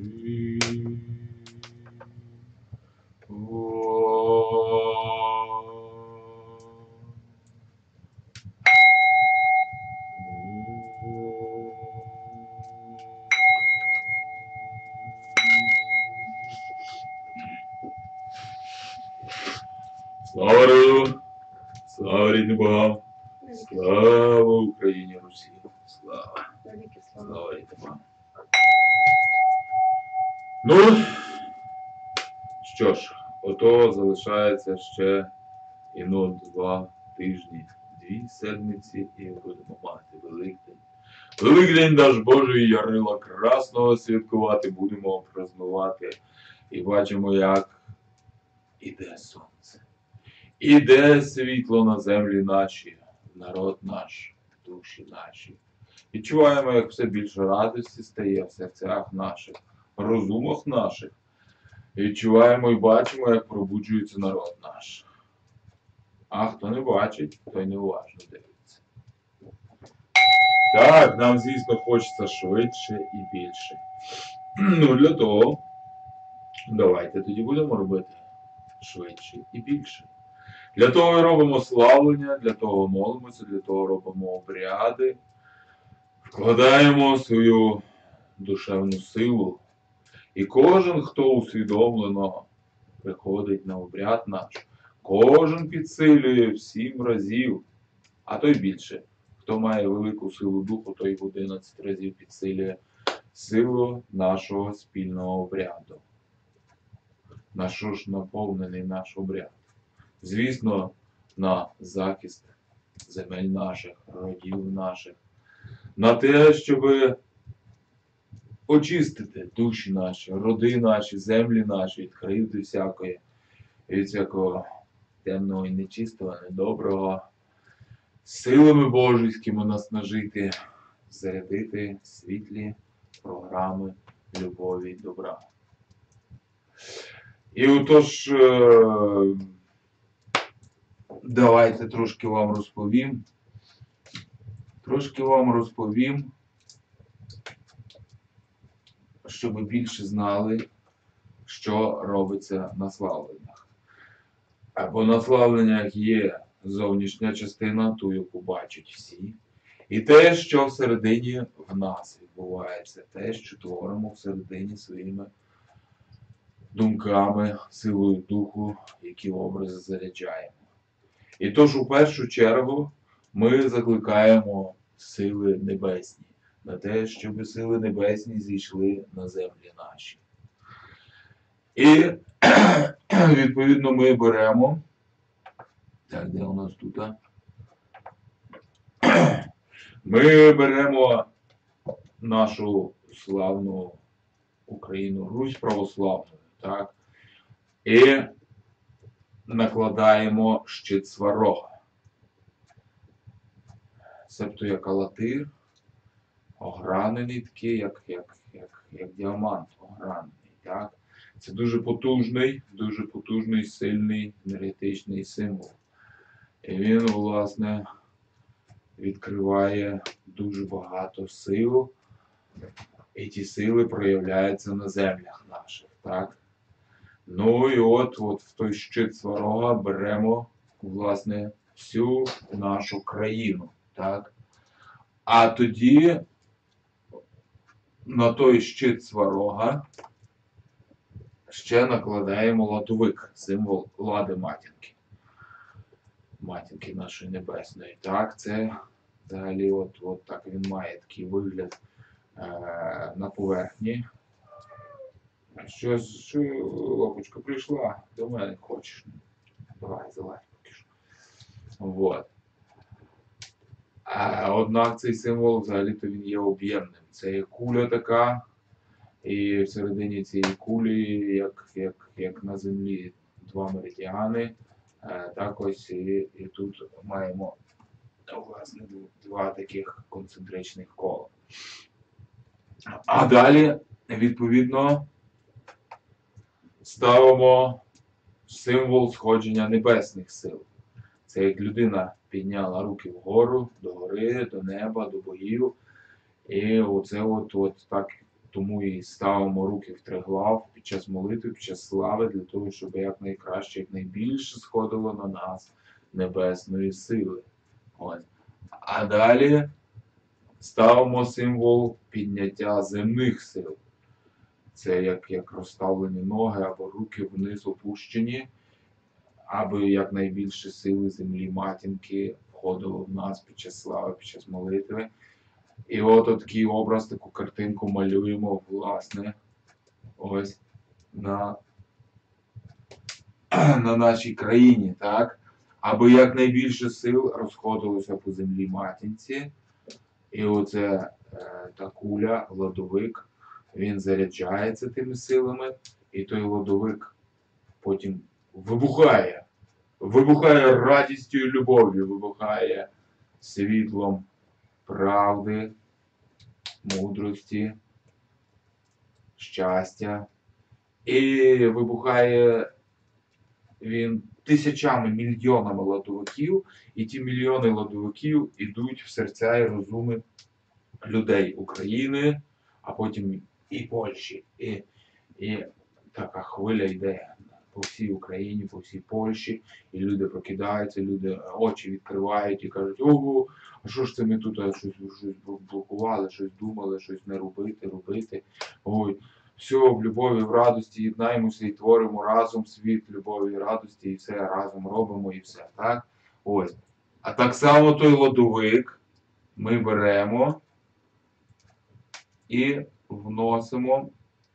Слава народу, слава рідним богам, слава Україні, Русі, слава, слава рідним богам. Ну, що ж, ото залишається ще 2 тижні, 2 седмиці і будемо мати Великдень. Великдень наш Божий Ярила Красного святкувати, будемо празнувати. І бачимо, як іде сонце. Іде світло на землі наші, народ наш, душі наші. Відчуваємо, як все більше радості стає в серцях наших, розумах наших. Відчуваємо і бачимо, як пробуджується народ наш. А хто не бачить, той неуважно дивиться. Так, нам, звісно, хочеться швидше і більше. Ну, для того, давайте тоді будемо робити швидше і більше. Для того і робимо славлення, для того молимося, для того робимо обряди, вкладаємо свою душевну силу. І кожен, хто усвідомлено приходить на обряд наш, кожен підсилює в 7 разів, а то й більше. Хто має велику силу духу, той в 11 разів підсилює силу нашого спільного обряду. На що ж наповнений наш обряд? Звісно, на захист земель наших, родів наших, на те, щоб очистити душі наші, роди наші, землі наші від кривди всякої, від всякого темного і нечистого, недоброго, силами божеськими наснажити, зарядити світлі програми любові і добра. І отож, давайте трошки вам розповім, щоб ви більше знали, що робиться на славленнях. Бо на славленнях є зовнішня частина, ту, яку бачать всі, і те, що всередині в нас відбувається, те, що творимо всередині своїми думками, силою духу, які образи заряджаємо. І тож, у першу чергу, ми закликаємо сили небесні на те, щоб сили небесні зійшли на землі наші. І, відповідно, ми беремо, так, де у нас тут? Ми беремо нашу славну Україну, Русь православну, так, і накладаємо щит Сварога. Себто як алатир, огранений такий, як діамант огранений, так. Це дуже потужний, сильний енергетичний символ. І він, власне, відкриває дуже багато сил, і ті сили проявляються на землях наших, так. Ну і от в той щит Сварога беремо, власне, всю нашу країну, так. А тоді на той щит Сварога ще накладаємо ладовик, символ лади матінки. Матінки нашої небесної. Так, це взагалі от так він має такий вигляд на поверхні. Що лапочка прийшла, до мене хочеш. Давай, залазь поки що. Вот. Однак цей символ взагалі-то він є об'ємним. Це є куля така, і всередині цієї кулі, як на землі, 2 меридіани. Так ось і тут маємо, власне, 2 таких концентричних кола. А далі, відповідно, ставимо символ сходження небесних сил. Це як людина підняла руки вгору, до гори, до неба, до богів. І оце от так тому і ставимо руки в триглав під час молитви, під час слави, для того, щоб якнайкраще, якнайбільше сходило на нас небесної сили. Ось. А далі ставимо символ підняття земних сил. Це як розставлені ноги або руки вниз опущені, аби якнайбільше сили землі матінки входило в нас під час слави, під час молитви. І от такий образ, таку картинку малюємо, власне, ось на нашій країні, так? Аби якнайбільше сил розходилося по землі матінці. І оце та куля, льодовик, він заряджається тими силами, і той льодовик потім вибухає. Вибухає радістю і любов'ю, вибухає світлом правди, мудрості, щастя. І вибухає він тисячами, мільйонами льодовиків, і ті мільйони льодовиків ідуть в серця і розуми людей України, а потім і Польщі. І така хвиля йде по всій Україні, по всій Польщі, і люди прокидаються, люди очі відкривають і кажуть: ого, а що ж це ми тут щось блокували, щось думали, щось не робити. Ой, все, в любові, в радості єднаємося і творимо разом світ любові і радості, і все разом робимо, і все, так? Ось. А так само той льодовик ми беремо і вносимо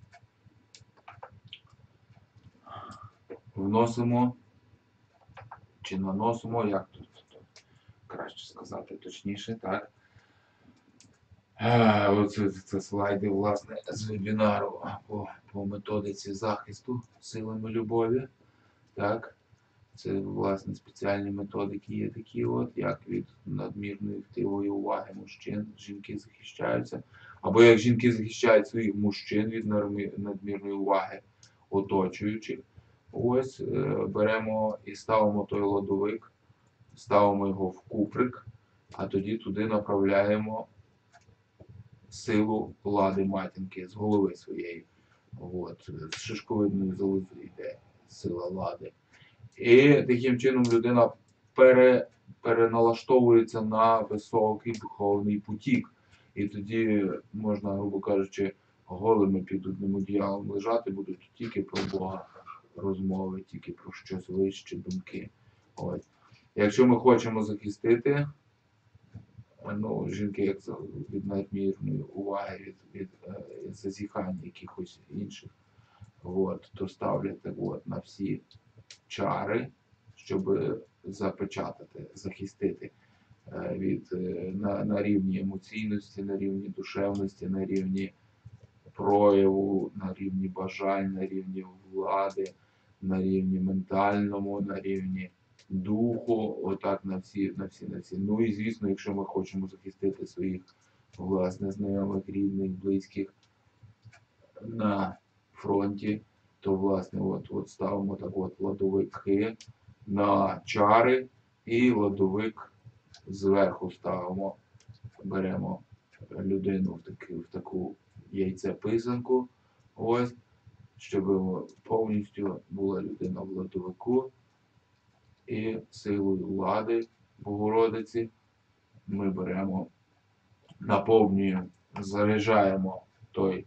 чи наносимо, як тут краще сказати точніше, так? Це слайди, власне, з вебінару по методиці захисту силами любові. Так? Це, власне, спеціальні методики є такі, як від надмірної втивої уваги мужчин жінки захищаються, або як жінки захищають своїх мужчин від надмірної уваги оточуючих. Ось, беремо і ставимо той льодовик, ставимо його в куприк, а тоді туди направляємо силу лади матінки з голови своєї. З шишковидної залози йде сила лади. І таким чином людина переналаштовується на високий духовний потік. І тоді можна, грубо кажучи, голими під одним одіялом лежати, будуть тільки про Бога розмови, тільки про щось вище думки. Якщо ми хочемо захистити, жінки як від надмірної уваги, від зазіхань якихось інших, то ставлять на всі чари, щоб запечатати, захистити на рівні емоційності, на рівні душевності, на рівні прояву, на рівні бажань, на рівні влади, на рівні ментальному, на рівні духу, отак на всі. Ну і звісно, якщо ми хочемо захистити своїх, власне, знайомих, рідних, близьких на фронті, то, власне, ставимо льодовики на чари і льодовик зверху ставимо, беремо людину в таку яйцеписанку, щоб повністю була людина в льодовику, і силою влади Богородиці ми беремо, наповнюємо, заряджаємо той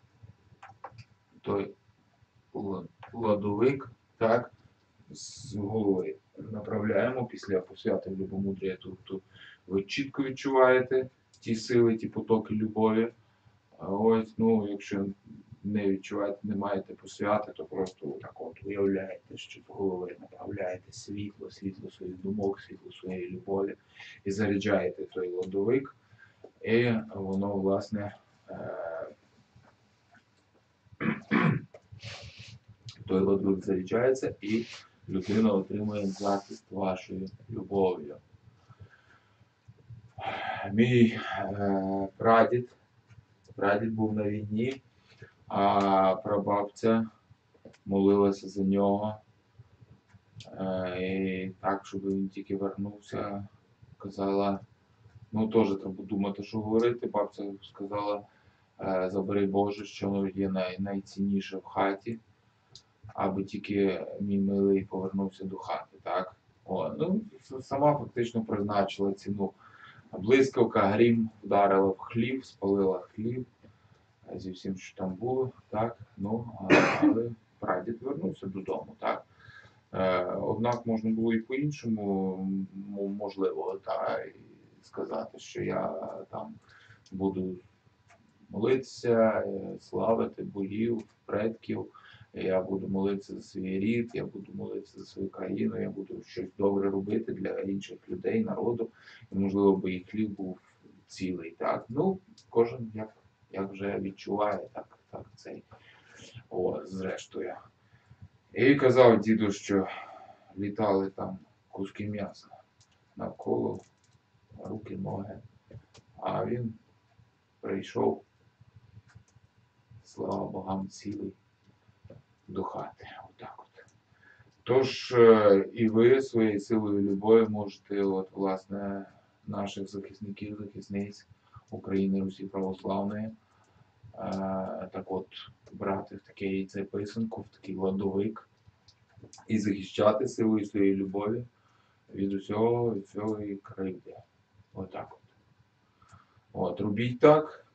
льодовик, так, з голови направляємо після посвяти в любомудрія. Тут ви чітко відчуваєте ті сили, ті потоки любові. Якщо не відчуваєте, не маєте посвяти, то просто уявляєте, що в голови направляєте світло своїх думок, світло своєї любові і заряджаєте той льодовик, і воно, власне, той льодовик заряджається, і людина отримує захист вашою любов'ю. Мій прадід був на війні, а прабабця молилася за нього. І так, щоб він тільки вернувся, казала, теж треба думати, що говорити. Бабця сказала: Забери Боже, що є найцінніше в хаті, аби тільки мій милий повернувся до хати, так? Ну, сама фактично призначила ціну. Блискавка, грім вдарила в хлів, спалила хлів зі всім, що там було, так? Але прадід вернувся додому, так? Однак можна було і по-іншому, можливо, і сказати, що я там буду молитися, славити богів, предків, я буду молитися за свій рід, я буду молитися за свою країну, я буду щось добре робити для інших людей, народу, і, можливо, би і хліб був цілий. Так? Кожен як вже відчуває, так цей. Зрештою. І казав діду, що літали там куски м'яса навколо, руки, ноги, а він прийшов, слава богам, цілий до хати. Отак от. Тож і ви своєю силою любові можете, власне, наших захисників, захисниць України, Русі Православної, брати в таке яйце писанку, в такий ладовик і захищати силою своєї любові від усього і кривди. Отак от. Робіть так.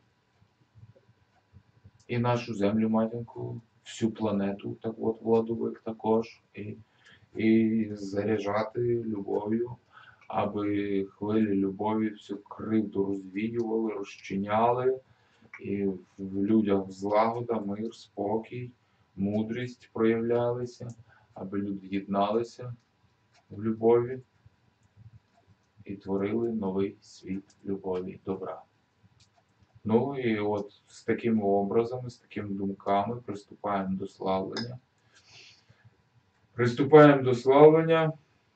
І нашу землю, матінку, всю планету, владовик також. І заряджати любов'ю, аби хвилі любові всю кривду розвіювали, розчиняли, і в людях злагода, мир, спокій, мудрість проявлялися, аби люди єдналися в любові і творили новий світ любові і добра. І з такими образами, з такими думками приступаємо до славлення. Приступаємо до славлення,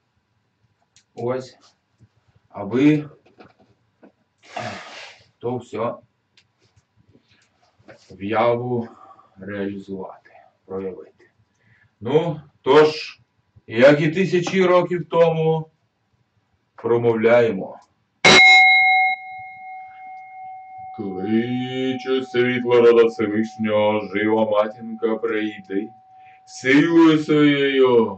аби то все в яву реалізувати, проявити. Тож, як і тисячі років тому, промовляємо. Кличу світло рода Всевишнього, жива матінка, прийди, силою своєю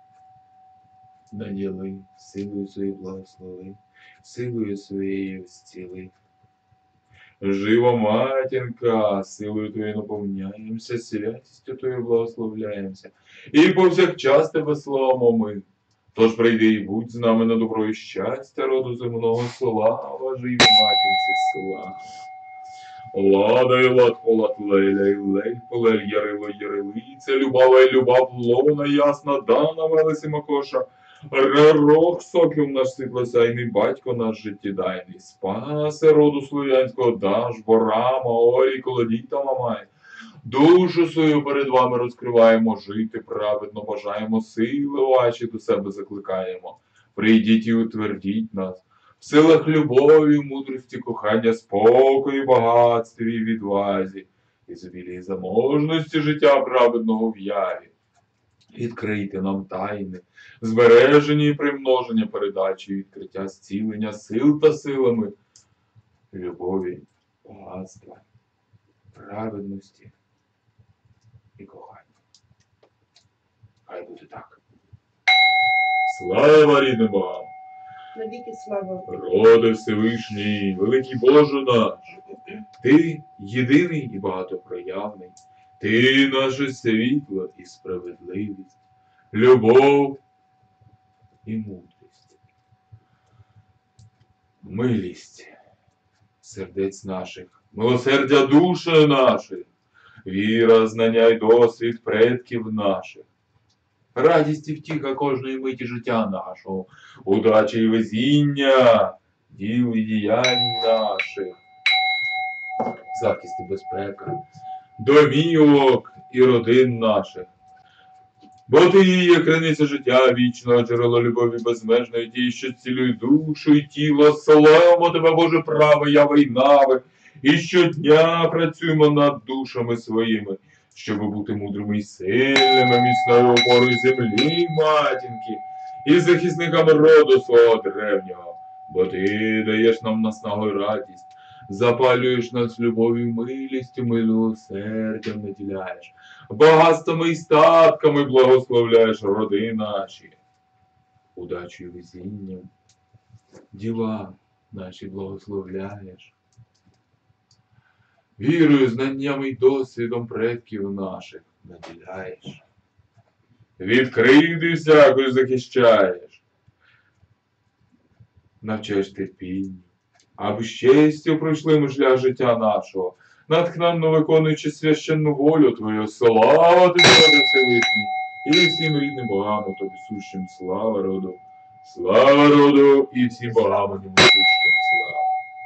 наділи, силою своєю благослови, силою своєю зціли. Жива матінка, силою Твоєю наповняємося, святістю Твоєю благословляємося, і повсякчас Тебе славимо ми. Тож прийди і будь з нами на добро і щастя роду земного, слава живій матінці, слава. Лада і лад полад леля, і лель полель ярило ярилиця, любава і любав лона ясна, дана велесі макоша, рерох сокіл наш світлосяйний, батько наш життєдайний, спаси роду слов'янського, даш, бора, маорі, колодіта мамай. Душу свою перед вами розкриваємо, жити праведно бажаємо, сили ваші до себе закликаємо. Прийдіть і утвердіть нас. В силах любові, мудрості, кохання, спокою, багатстві і відвазі, ізобілії заможності життя праведного в яві. Відкрийте нам тайни, збереження і примноження передачі, відкриття зцілення сил та силами, любові, багатства, праведності і кохання. Хай буде так. Слава рідним Богам! Навіки слава. Роде Всевишній, великий Боже наш, Ти єдиний і багатопроявний, Ти наше світло і справедливість, любов і мудрість, милість сердець наших, милосердя душі наших, віра, знання й досвід предків наших, радість і втіха кожної миті життя нашого, удачі і везіння, діл і діянь наших, захист і безпека, домівок і родин наших. Бо Ти є криниця життя вічного, джерело любові безмежної, ті, що цілює душу і тіло, славимо Тебе, Боже, праве, яви й нави, і щодня працюємо над душами своїми, щоб бути мудрими і сильними, міцною опорою землі, матінки, і захисниками роду свого древнього. Бо Ти даєш нам наснагу й радість, Запалюєш нас любов'ю, милістю, милосердям наділяєш. Багатствами і статками благословляєш роди наші. Удачею і везінням діла наші благословляєш. Вірою, знаннями й досвідом предків наших наділяєш. Від кривди всякої захищаєш. Навчаєш терпінню, аби щастя пройшли ми шлях життя нашого, натхненно виконуючи священну волю Твою. Слава Тобі, Боже Всевишній, і всім рідним богам у Тобі сущим слава роду і всім богам у ньому сущим слава.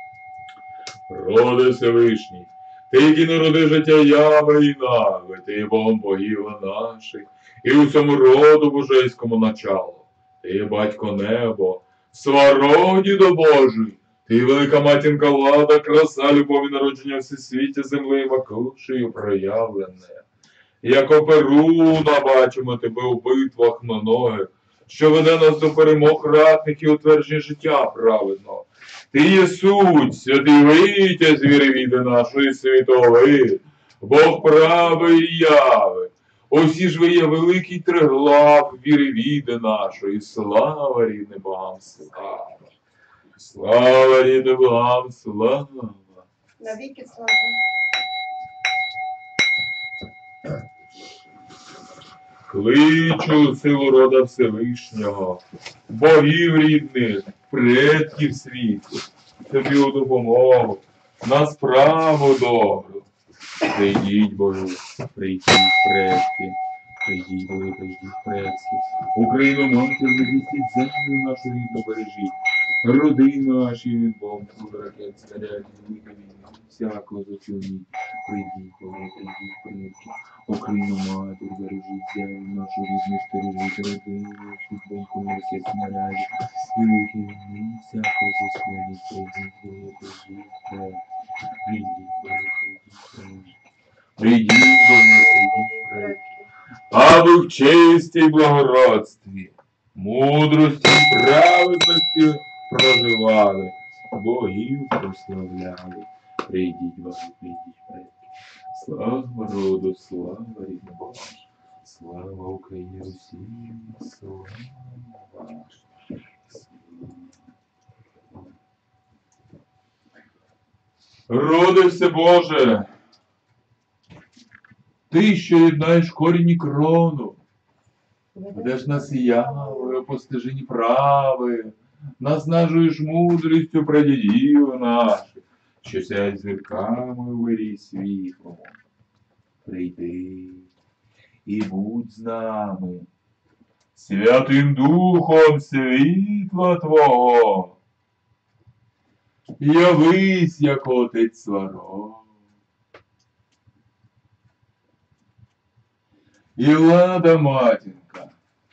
Роде Всевишній, Ти, який народи життя яви і нави, Ти є Богом богів наших, і у цьому роду божеському начало. Ти є батько небо, свароді до Божий, Ти велика матінка влада, краса, любові, народження всесвіті, земли макушею проявлене. Як Перуна бачимо тебе у битвах многих, що веде нас до перемог ратників у твердженні життя праведного. Ти є суть, святий витязь віри віди нашої світової, Бог правий і яви. Усі ж ви є великий триглав віри віди нашої. Слава рідним богам, слава. Слава рідним богам, слава. Навіки слава. Кличу силу рода Всевишнього, богів рідних, предків світу, тобі у допомогу, на справу добру. Прийдіть, боги, прийдіть, предки, прийдіть, боги, прийдіть, предки. Україну матір, захистіть землю нашу рідну бережіть, роди наші від бомб, ракет, снарядів, війни, всякого зачиніть. Прийдіть, боги, прийдіть, предки. Україну матір, бережіть землю нашу рідну, стережіть, роди наші від бомб, ракет, снарядів, великі війни, всякого зачиніть. Прийдіть, боги, прийдіть, предки. Прийдіть, боги, прийдіть, предки. Прийдіть, боги, прийдіть, предки. Аби в честі й благородстві, мудрості й праведності проживали, богів прославляли. Прийдіть, боги, прийдіть, предки. Слава роду, слава рідним богам, слава Україні, Русі, слава. Родився, Боже, Ти, що єднаєш корінь і крону, ведеш нас яви, постижені прави, наснажуєш мудрістю прадідів наших, що сяють зірками у вирій світлому. Прийди і будь з нами, Святим Духом світла Твого. Явись, як Отець Сварог. І влада матінка,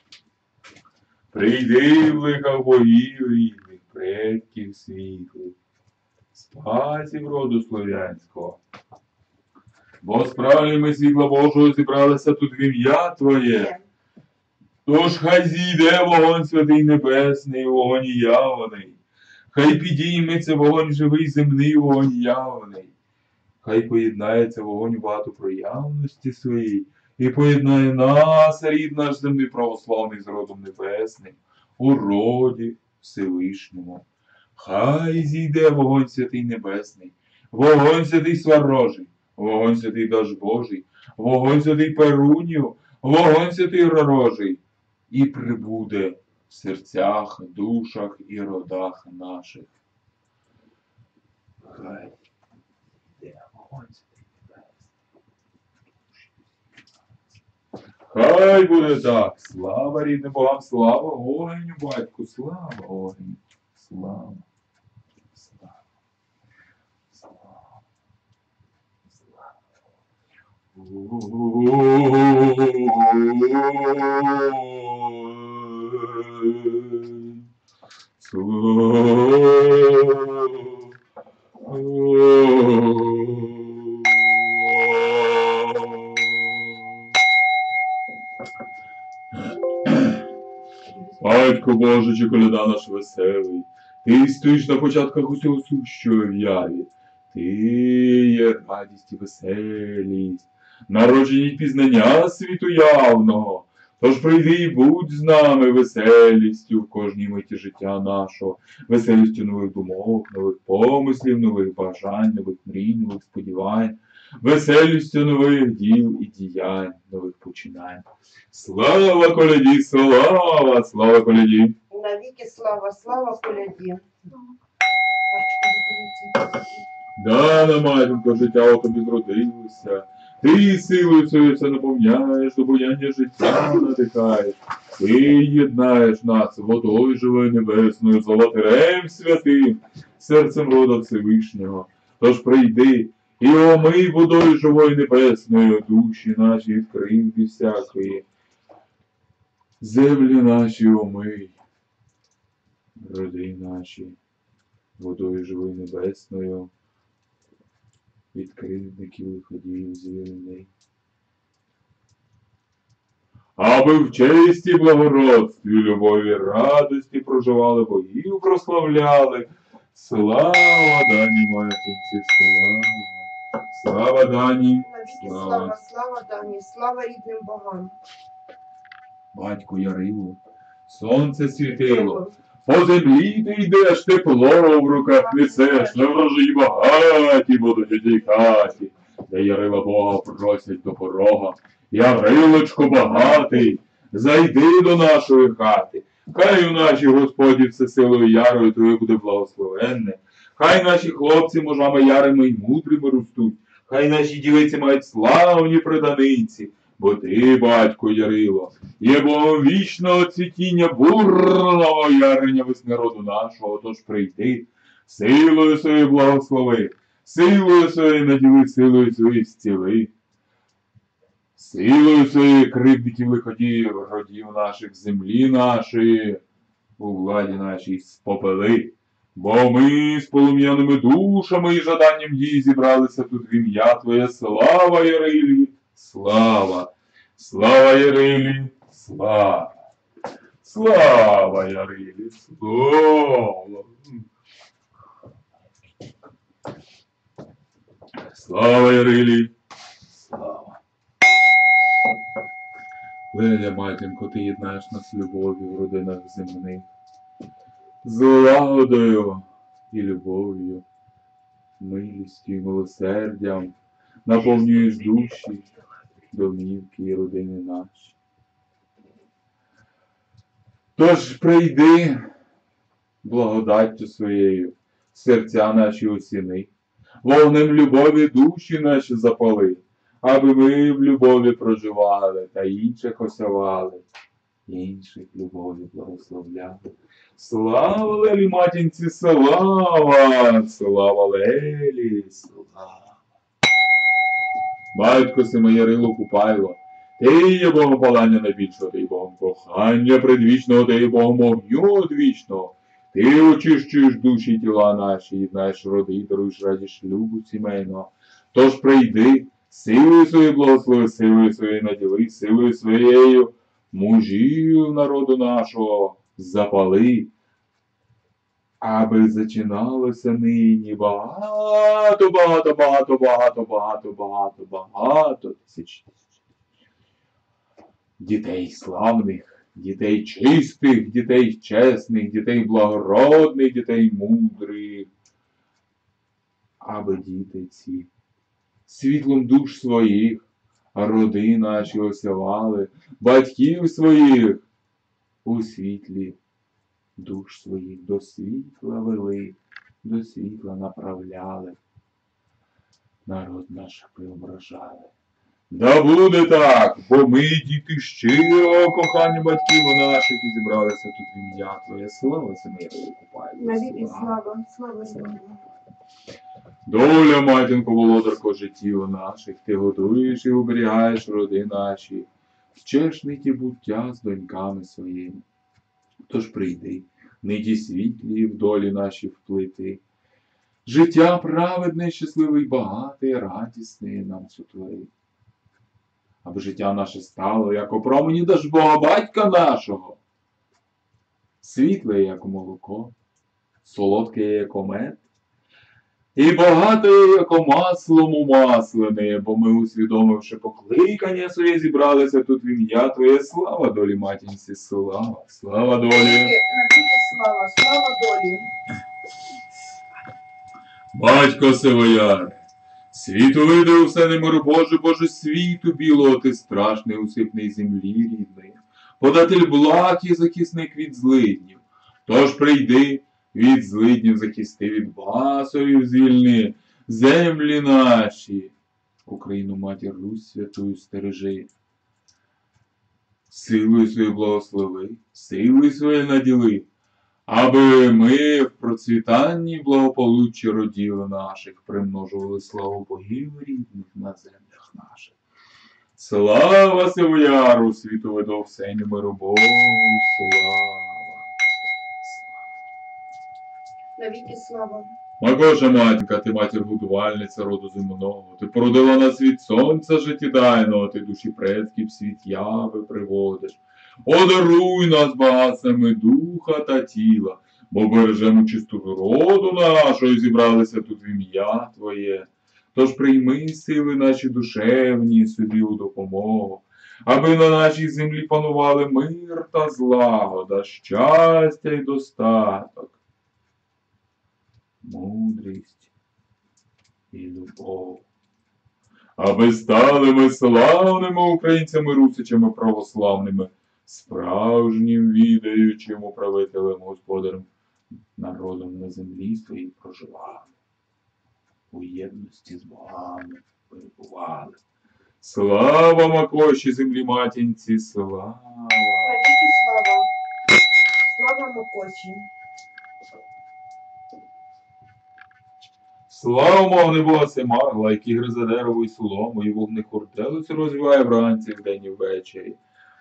прийди в ликах богів рідних, предків світлих, спасів роду слов'янського. Бо справді ми світла Божого зібралися тут в ім'я Твоє. Тож хай зійде вогонь святий небесний, вогонь явний. Хай підійметься вогонь живий земний, вогонь явний. Хай поєднається вогонь вату проявності своїй і поєднає нас, рід наш земний православний з родом небесним, у роді Всевишньому. Хай зійде вогонь святий небесний, вогонь святий Сварожий, вогонь святий Дажбожий, вогонь святий Перунів, вогонь святий Ророжий, і прибуде в серцях, душах і родах наших. Хай йде вогонь святий небесний. Хай буде так. Слава рідним богам, слава огню, батьку, слава огню, слава, слава, слава, слава. Батько Боже, чи коляда наш веселий, ти стоїш на початках усього сущого в яві, Ти є радість і веселість, народження й пізнання світу явного. Тож прийди і будь з нами веселістю в кожній миті життя нашого, веселістю нових думок, нових помислів, нових бажань, нових мрій, нових сподівань, веселістю нових діл і діянь, нових починань. Слава коляді, слава, слава коляді! Навіки слава, слава коляді. Дана, матінко, життя у тобі зродилося. Ти силою своєю все наповняєш, до буяння життя надихаєш. Ти єднаєш нас водою живою небесною, золотарем святим, серцем рода Всевишнього. Тож прийди і омий водою живою небесною душі наші від кривди всякої. Землі наші омий, роди наші, водою живою небесною, від кривдників лиходіїв звільни. Аби в честі, благородстві, любові, радості проживали, богів прославляли. Слава дані матінці, слава, слава дані, Навіки слава, слава дані, слава рідним богам. батьку Ярилу, сонце світило. По землі ти йдеш, тепло в руках несеш, на врожі багаті будуть у тій хаті, де Ярила Бога просять до порога. Ярилочко багатий, зайди до нашої хати. Хай у нашій Господі всесилою ярою твоє буде благословенне. Хай наші хлопці мужами ярими й мудрими ростуть. Хай наші дівиці мають славні преданиці. Бо ти, батько Ярило, є Богом вічного цвітіння бурного ярення весни роду нашого, тож прийди, силою своєю благослови, силою своєю наділи, силою своєю зціли, силою своєю кривдників лиходіїв, родів наших, землі нашої, у владі нашій спопели. Бо ми з полум'яними душами і жаданням дій зібралися тут в ім'я Твоє. Слава Ярилі! Слава! Слава Ярилі! Слава! Слава Ярилі! Слава! Слава Ярилі! Слава! Леля, матінко, ти єднаєш нас любов'ю в родинах земних, злагодою і любов'ю, милістю і милосердям наповнюєш душі, домівки і родини наші. Тож прийди благодаттю своєю, серця наші осіни, вогнем любові душі наші запали, аби ми в любові проживали та інших осявали, інших любові благословляли. Слава Лелі, матінці, слава! Слава Лелі, слава! Батько Симе Ярило Купайло, ти є Богом палання найбільшого, ти є Богом кохання предвічного, ти є Богом огню одвічного. Ти очищуєш душі і тіла наші, єднаєш роди і даруєш радість шлюбу сімейного. Тож прийди, силою своєю благослови, силою своєю наділи, силою своєю мужів народу нашого запали, аби зачиналося нині багато тисяч дітей славних, дітей чистих, дітей чесних, дітей благородних, дітей мудрих, аби діти ці світлом душ своїх, роди наші осявали, батьків своїх у світлі душ своїх до світла вели, до світла направляли, народ наш преображали. Да буде так, бо ми, діти щирого кохання батьків наших, і зібралися тут в ім'я Твоє. Слава Симе Ярило Купайло. Навіки слава, слава рідним богам. Доля, матінко, володарко життів наших, ти годуєш і оберігаєш роди наші, вчеш ниті буття з доньками своїми. Тож прийди, ниті світлі в долі наші вплити, життя праведне, щасливе й багате, і радісне нам сотвори. Аби життя наше стало, як у промені Дажбога батька нашого, світле, як молоко, солодке, як мед, І багатий, яко маслом умаслене, бо ми, усвідомивши покликання своє, зібралися тут в ім'я Твоє. Слава долі, матінці, слава, слава долі. Навіки слава, слава долі. Батько Сивояр, світу видав все немир Боже, Боже, світу білого, ти страшний, усипний землі рідний, податель благ і захисник від злиднів. Тож прийди, від злиднів захисти, від басовів звільни, землі наші. Україну, матір Русь святую стережи. Силою свою благослови, силою свою наділи, аби ми в процвітанні й благополуччі родів наших примножували славу богів рідних на землях наших. Слава Сивояру, світу видов всеню миру Богу, слава. Навіки слава. Макоша матінка, ти матір будувальниця роду земного, ти породила нас від сонця життєдайного, ти душі предків світ яви приводиш. Одаруй нас багатствами духа та тіла, бо бережемо чистоту роду нашого і зібралися тут в ім'я Твоє. Тож прийми сили наші душевні собі у допомогу, аби на нашій землі панували мир та злагода, щастя й достаток, мудрість і любов. Аби стали ми славними українцями, русичами православними, справжнім відаючим управителем, господарем, народом на землі своїй проживали, у єдності з богами перебували. Слава Макоші, землі матінці, слава! Навіки слава. Слава Макоші. Слава мов небоси маргла, які гризе дерево й солому, і вогнехурделицю розвиває вранці, вдень і ввечері.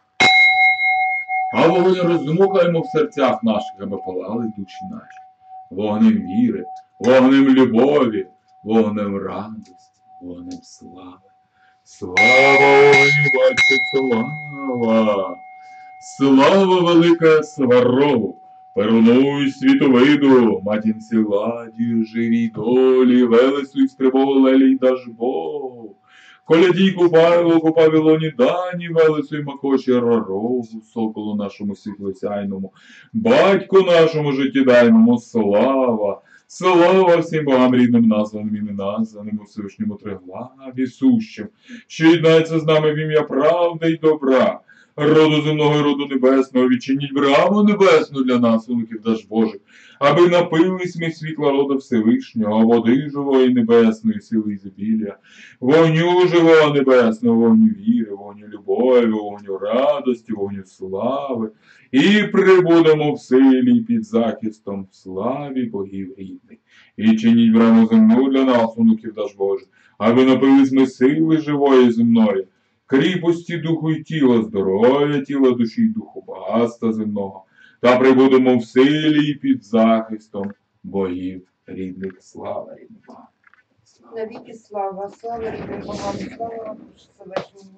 А вогонь роздмухаємо в серцях наших, аби палали душі наші. Вогнем віри, вогнем любові, вогнем радості, вогнем слави. Слава вогню, батько, слава! Слава велика сварогу! Перунуй світовиду, матінці ладі, живій долі, велесу й стрибову лелій дажбов. Колядій купайло, по Павілоні дані, велесу й макоші рарогу, соколу нашому світлосяйному, батьку нашому життєдайному, слава! Слава всім богам рідним, названим і неназваним, у Всевишньому Триглаві сущим, що єднається з нами в ім'я правди й добра. Роду земного і роду небесного, відчиніть браму небесну для нас, онуків даж Божих, аби напились ми світла рода Всевишнього, води живої небесної, сили ізобілля, вогню живого небесного, вогню віри, вогню любові, вогню радості, вогню слави, і прибудемо в силі і під захистом в славі богів рідних. І чиніть браму земну для нас, онуків даж Божих, аби напились ми сили живої земної, кріпості духу й тіла, здоров'я тіла, душі й духу, багатства земного, та прибудемо в силі і під захистом богів рідних. Слава рідним богам. Навіки слава, слава рідним богам, слава Всевишньому.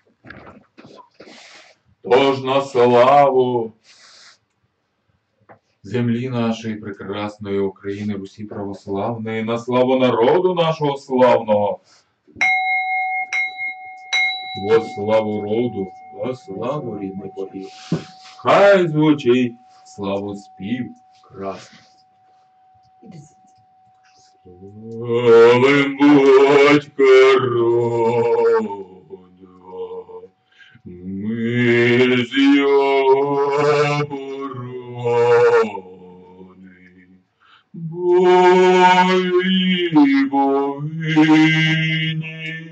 Тож на славу землі нашої прекрасної України, Русі православної, на славу народу нашого славного, во славу роду, во славу рідних богів. Хай звучить славу спів красний. Славим батька роду, ми з його породи, бої богині,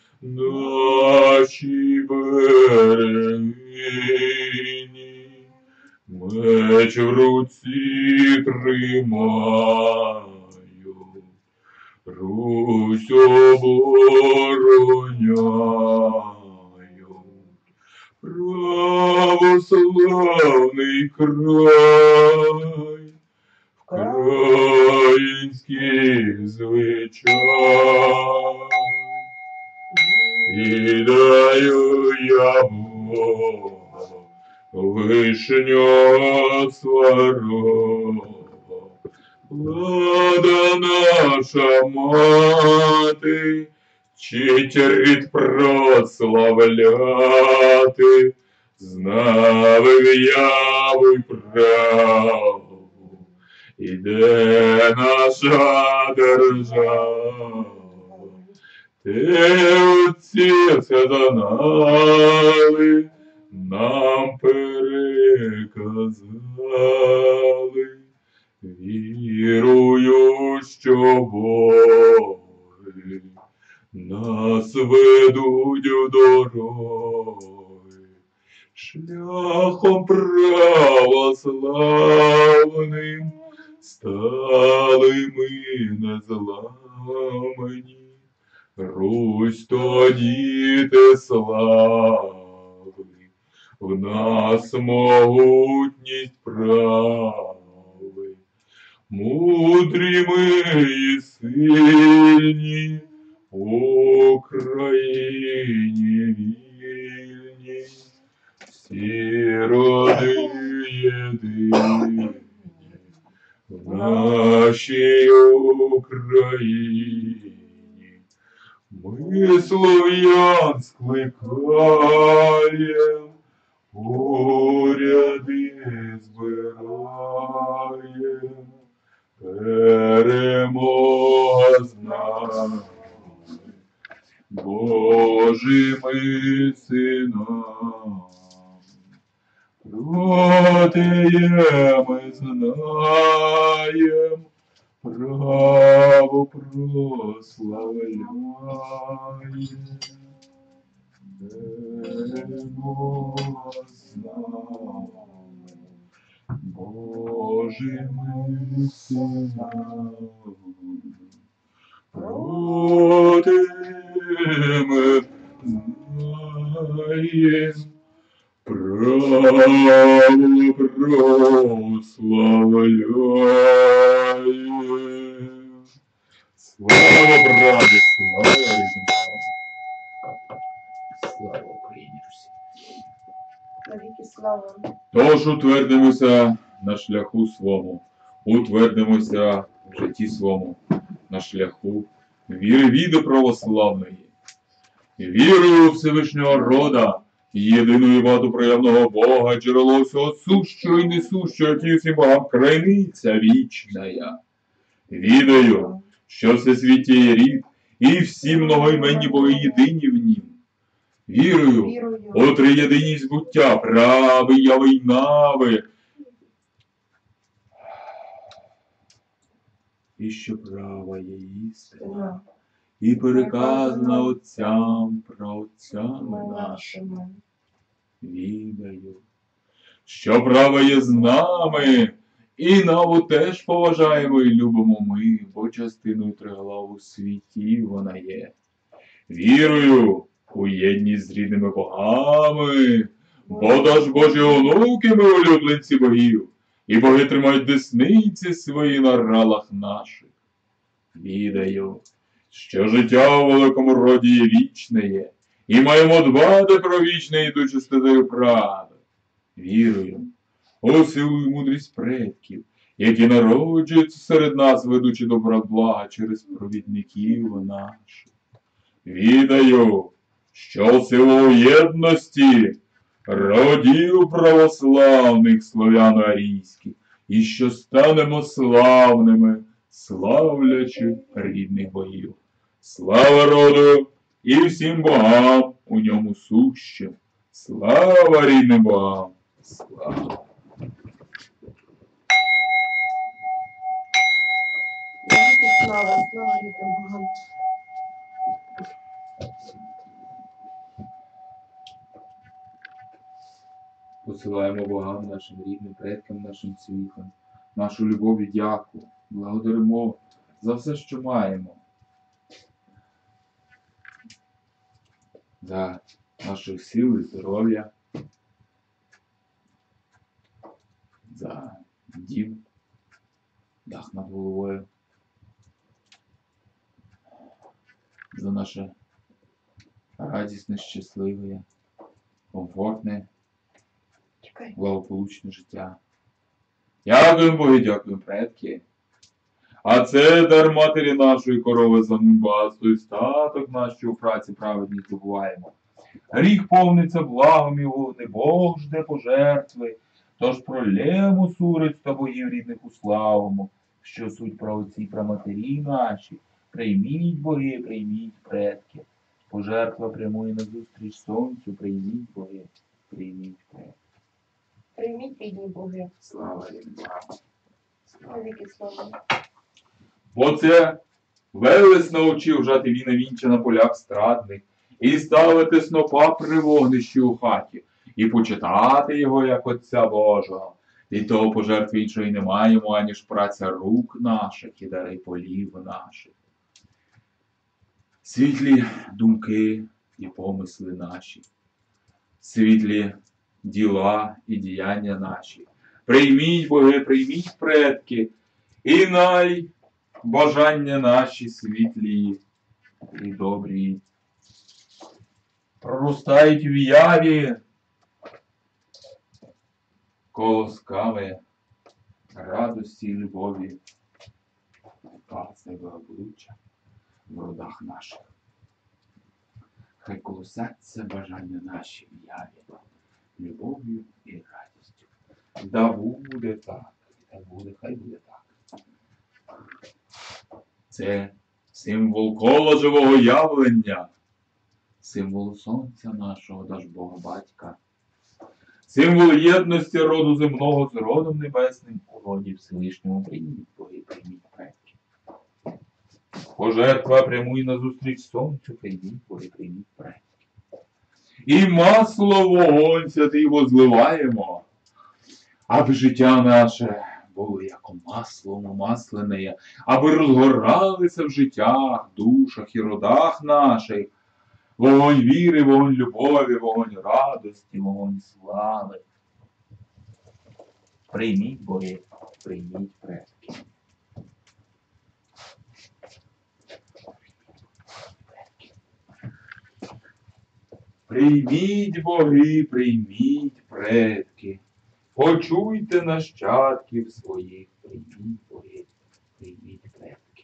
наші берегині, меч в руці тримаю, Русь обороняю, православний край, український звичай. Віддаю я Богу вишнього сварого, Влада наша мати, чить рід прославляти, знали в'яву й праву, іде наша держава. Те отці сказали, нам переказали, вірую, що боги нас ведуть в дороги, шляхом православним стали ми незламні. Русь то діти слави, в нас могутність прави, мудрі ми і сильні, Україні вільні, всі роди єдині, в нашій Україні. Ми слов'ян скликаєм, уряди збираєм, перемога з нами, Божими синами. Протиє ми знаєм, право прославляє, перемога з нами, Божими синами. Проти ми знаєм, право прославляє. Слава, брате, слава рідному! Слава Україні Русі! Навіки слава. Тож утвердимося на шляху свому, утвердимося в житті свому, на шляху віри православної. Вірую Всевишнього рода, єдиної ваду проявного Бога, джерело всього сущого і несущого, ті всім богам крайниця вічная. Відаю, що всесвіті є рід, і всі многоіменні боги єдині в нім. Вірую у триєдиність буття, прави, яви й нави. І що права є істина, і переказана отцям праотцями нашими. Відаю, що право є з нами, і наву теж поважаємо і любимо ми, бо частиною триглав у світі вона є. Вірую у єдність з рідними богами, бо даж Божі онуки ми улюбленці богів, і боги тримають десниці свої на ралах наших. Відаю, що життя у великому роді є вічне є, і маємо дбати про вічне, ідучи стезею правди. Вірую у силу і мудрість предків, які народжуються серед нас, ведучи добра блага через провідників наших. Відаю, що в силу єдності родів православних слов'яно-арійських, і що станемо славними, славлячи рідних богів. Слава роду і всім богам у ньому сущим. Слава рідним богам! Слава! Навіки слава, слава рідним богам. Посилаємо богам, нашим рідним, предкам, нашим світам, нашу любов і дяку. Благодаримо за все, що маємо. За нашу силу і здоров'я. За дім, дах над головою. За наше радісне, щасливе, комфортне, Чекай. благополучне життя. Дякуємо Богу, дякуємо предки. А це дар матері нашої корови за багатство і статок наш, що в праці праведній здобуваємо. Рік повниться благом його, не Бог жде пожертви, тож пролємо сурець та богів рідних уславимо, що суть про отці праматері наші. Прийміть боги, прийміть предки. Пожертва прямує назустріч сонцю, прийміть боги, прийміть предки. Прийміть рідні боги. Слава рідним богам. Навіки слава. Бо це Велес научив жати він вінча на полях страдних, і ставити снопа при вогнищі у хаті, і почитати його, як Отця Божого. Від того пожертв іншої не маємо, аніж праця рук наших і дари полів наших. Світлі думки і помисли наші, світлі діла і діяння наші. Прийміть, боги, прийміть предки, і бажання наші світлі і добрі проростають в яві колосками радості і любові, паси благополуччя в родах наших. Хай колосяться бажання наші в яві любов'ю і радістю. Да буде так, хай буде так. Це символ кола живого явлення, символ сонця нашого, Дажбога Батька, символ єдності роду земного з родом небесним, у роді Всевишньому прийміть боги, прийміть предки. Пожертва прямуй назустріч сонцю, прийміть боги, прийміть предки. І масло вогонь святий возливаємо, аби життя наше було як маслом умаслене, аби розгоралися в життях, душах і родах наших вогонь віри, вогонь любові, вогонь радості, вогонь слави. Прийміть боги, прийміть предки. Прийміть боги, прийміть предки. Почуйте нащадків своїх, прийміть боги, прийміть предки.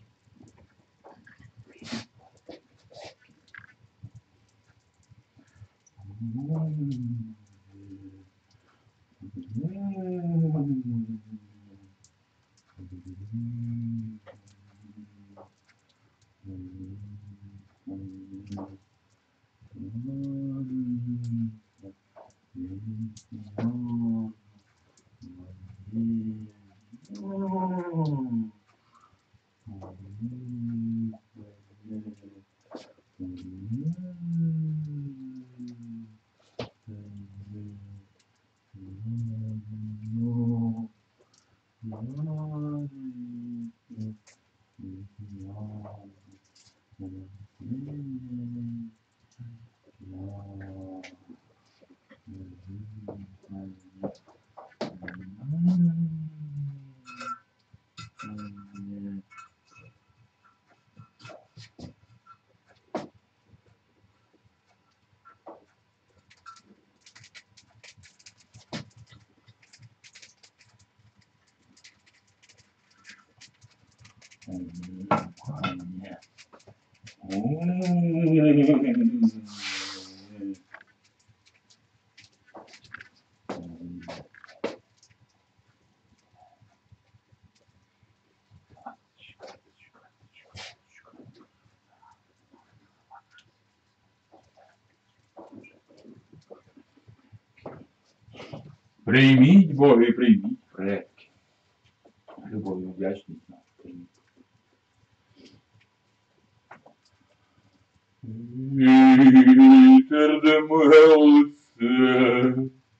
Прийміть боги, прийміть предки. Любов і вдячність нас прийміть. Вітер демелце,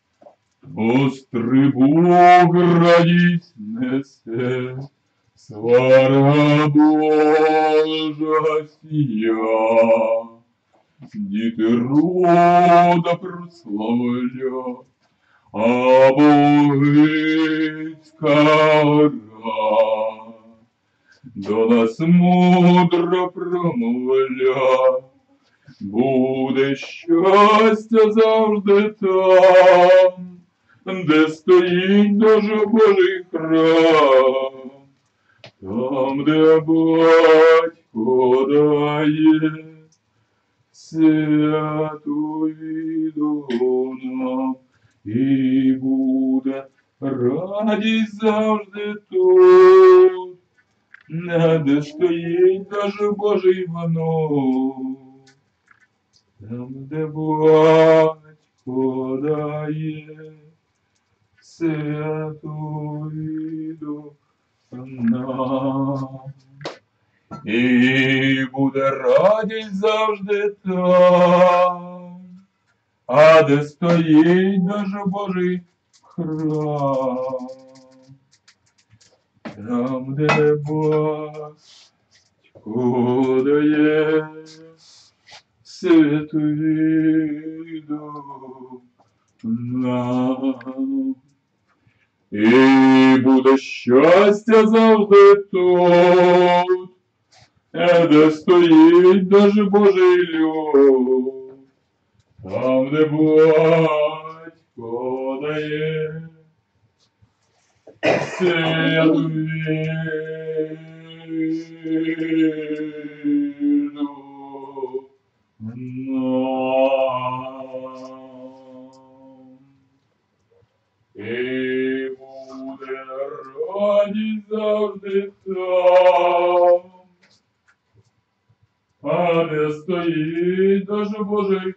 пострибук радість несе, свара Божа сія, діти рода прославля, а богицька ра до нас мудро промовля. Буде щастя завжди там, де стоїть дуже Божий храм. там, де батько дає святу віду нам, і буде радість завжди тут, де стоїть даже Божий воно, там, де батько дає святу віду нам. І буде радість завжди там, а де стоїть даже Божий храм. Там, де батько дає святу віду нам. І буде щастя завжди тут, де стоїть даже Божий люд, там, де батько дає святу віду нам. І буде радість завжди там, а де стоїть даже Божий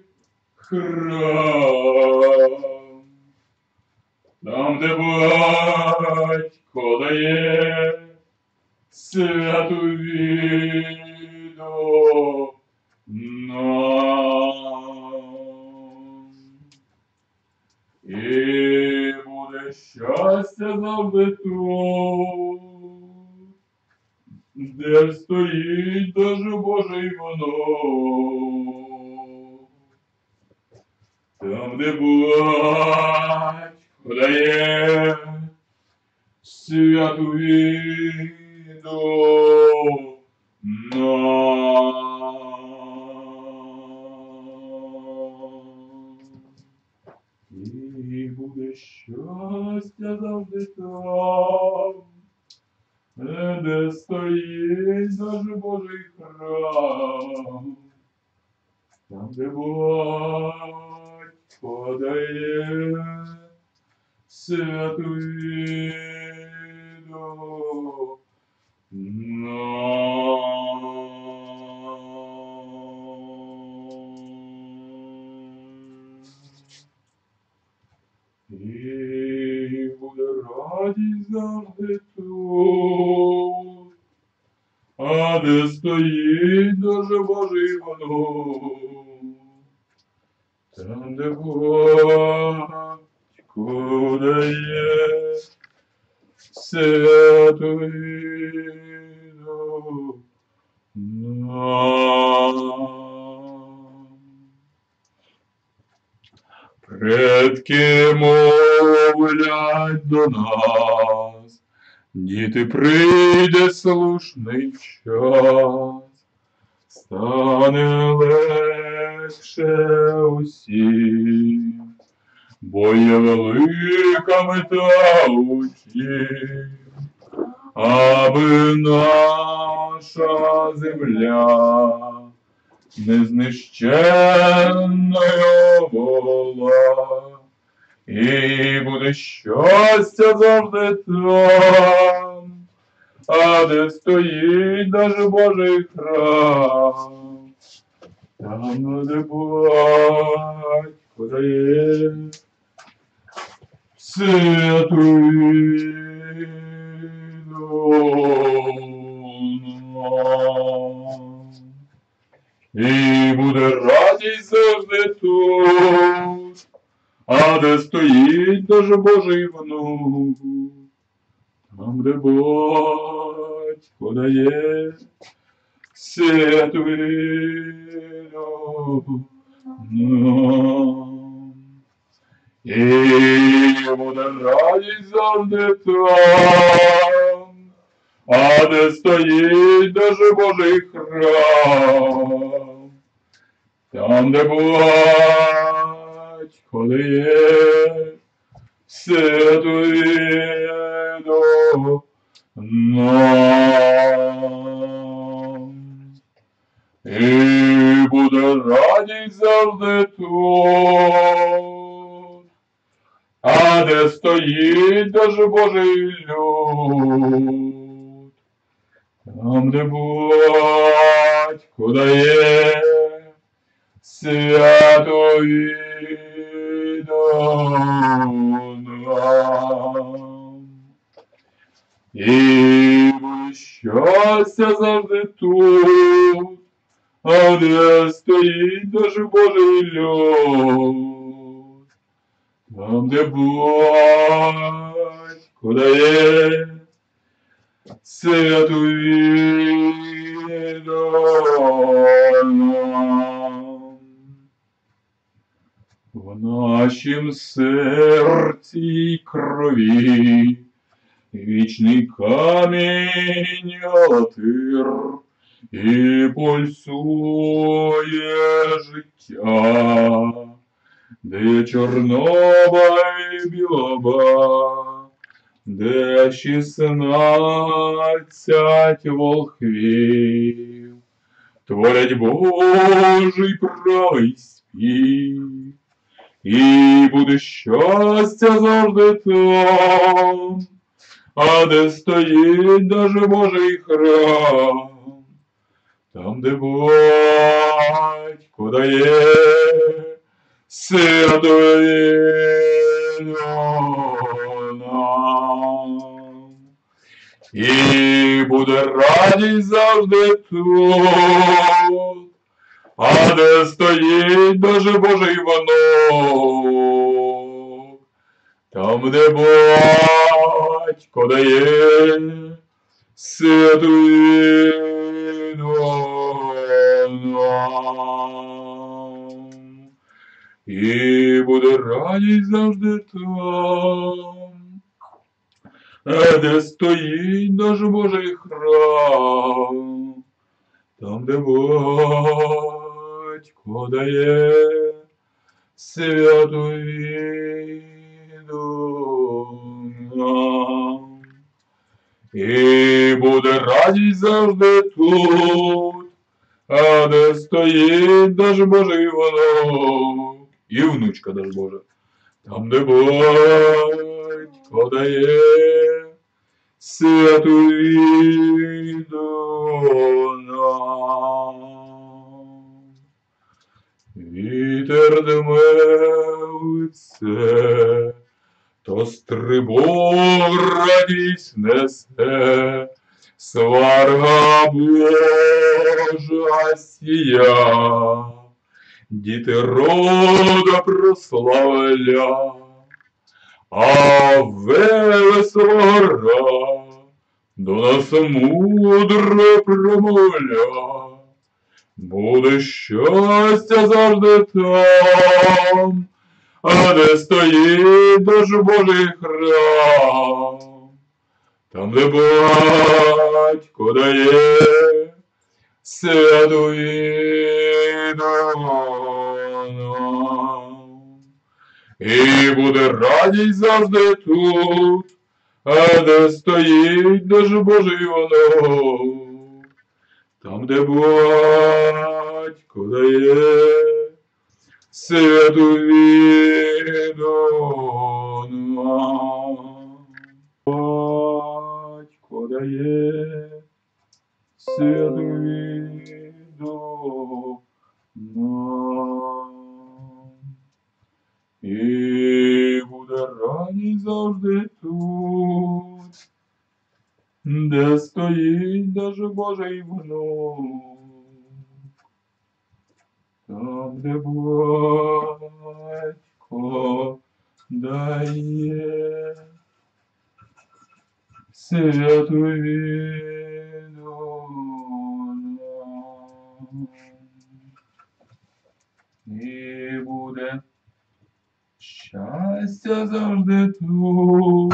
храм. Там, де батько дає святу віду нам. І буде щастя завжди тут, де стоїть даже Божий воно, там, де батько дає святу віду нам. І буде щастя завжди там, де стоїть даже Божий храм, там, де батько дає святу віду нам. І буде радість завжди тут, а де стоїть даже Божий воно, там, де батько дає святу віду нам. Предки мовлять до нас, діти, прийде слушний час, стане легше усім, бо є велика мета усім, аби наша земля незнищенною була, і буде щастя завжди там, а де стоїть даже Божий храм, там, де батько дає святу віду нам. І буде радість завжди тут, а де стоїть даже Божий внук, там, де батько дає святу віду нам. І буде радість завжди там, а де стоїть даже Божий храм, там, де батько дає святу віду нам. І буде радість завжди тут, а де стоїть даже Божий люд, там, де батько дає святовіду нам. І буде щастя завжди тут, а де стоїть даже Божий люд, там, де батько дає святу віду нам. В нашім серці й крові вічний камінь Галатир, і пульсує життя, де Чорноба і Білоба, де 16 волхвів творять Божий правий спів. І буде щастя завжди там, а де стоїть даже Божий храм, там, де батько дає святу віду нам. І буде радість завжди тут, а де стоїть даже Божий вонок, там, де батько дає святу віду нам. І буде радість завжди там, де стоїть наш Божий храм, там, де батько дає святу віду нам. І буде радість завжди тут, а де стоїть наш Божий вонок, і внучка наш Божа, там, де батько дає святу віду нам. Вітер дме в лице, то стрибок радість несе, сварга Божа сія, діти рода прославля, а весело гра до нас мудро промовля. Буде щастя завжди там, а де стоїть наш Божий храм, там, де батько дає святу віду нам. І буде радість завжди тут, а де стоїть наш Божий вонок, там, де батько дає святу віду нам. Батько дає святу віду нам. І буде радість завжди тут, де стоїть даже Божий внук, там, де батько дає святу віду нам. І буде щастя завжди тут,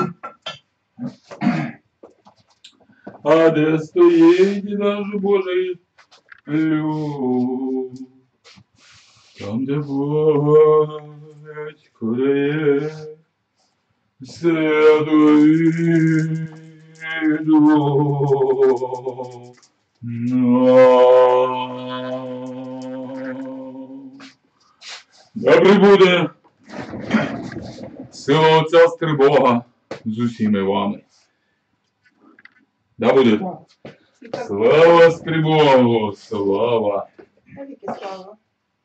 а де стоїть наш Божий люд, там, де батько дає святу віду Да прибуде сила Отця Стрибога з усіми вами. Да буде. І так, Слава Стрибогу, слава. навіки слава.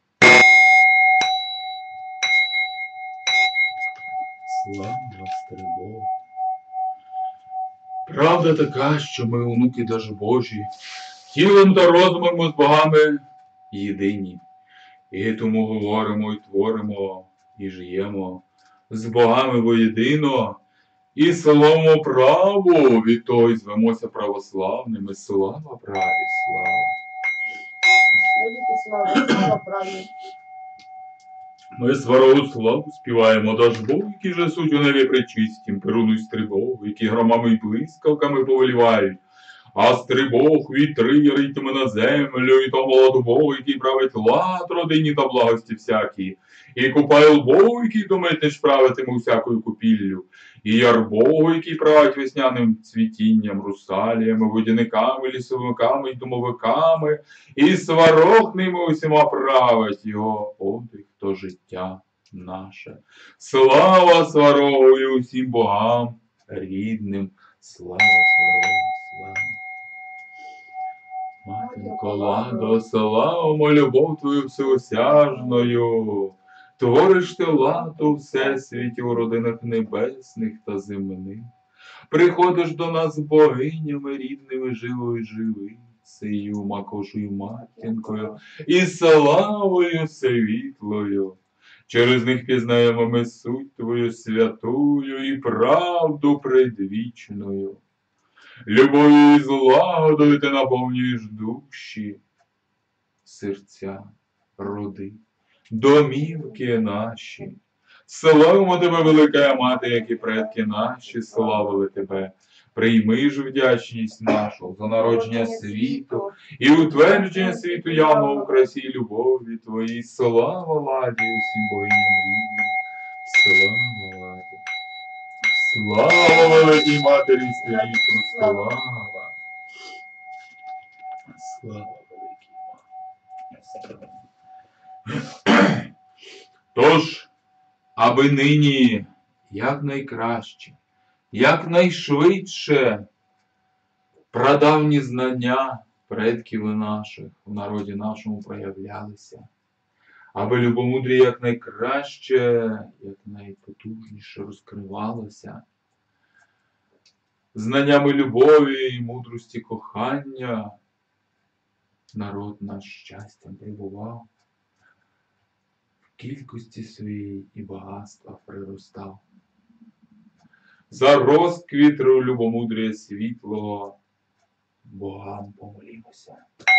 Слава Стрибогу. Правда така, що ми онуки даже Божі, тілом та розумом з богами єдині. І тому говоримо і творимо, і жиємо з богами воєдино, і славимо праву, від того й звемося православними. Слава праві, слава. Навіки слава, слава праві. Ми сварову славу співаємо, даж Богу, які же суть у небі пречистім, Перуну й Стрибогу, які громами й блискавками повелівають. А Стрибог вітри ритиме на землю, і то молоду Богу, який править лад родині та благості всякі. І Купайл Богу, який домитиш правитиме усякою купіллю. І Ярбогу, який править весняним цвітінням, русаліями, водяниками, лісовиками й домовиками, і сварог ними усіма править його подих то життя наше. Слава сварогу і усім богам рідним, слава сварогу, слава. Матінко ладо, славимо любов твою всеосяжною, твориш ти лад у всесвіті у родинах небесних та земних. Приходиш до нас з богинями рідними живою живицею, макошою матінкою і славою світлою. Через них пізнаємо ми суть твою святую і правду предвічною. Любов'ю і злагодою ти наповнюєш душі, серця, роди, домівки наші. Славимо тебе, велика мати, як і предки наші славили тебе. Прийми ж вдячність нашу за народження світу і утвердження світу явно у красі й любові твоїй. Слава ладі усім богиням рідним. Слава ладі. Слава великій матері світу, слава. Слава великій матері. Тож, аби нині якнайкраще, якнайшвидше прадавні знання предків наших в народі нашому проявлялися, аби любомудрі якнайкраще, якнайпотужніше розкривалося, знаннями любові і мудрості кохання народ наш щастям прибував, в кількості своїй і багатства приростав. За розквіт любомудрія світлого богам помолімося.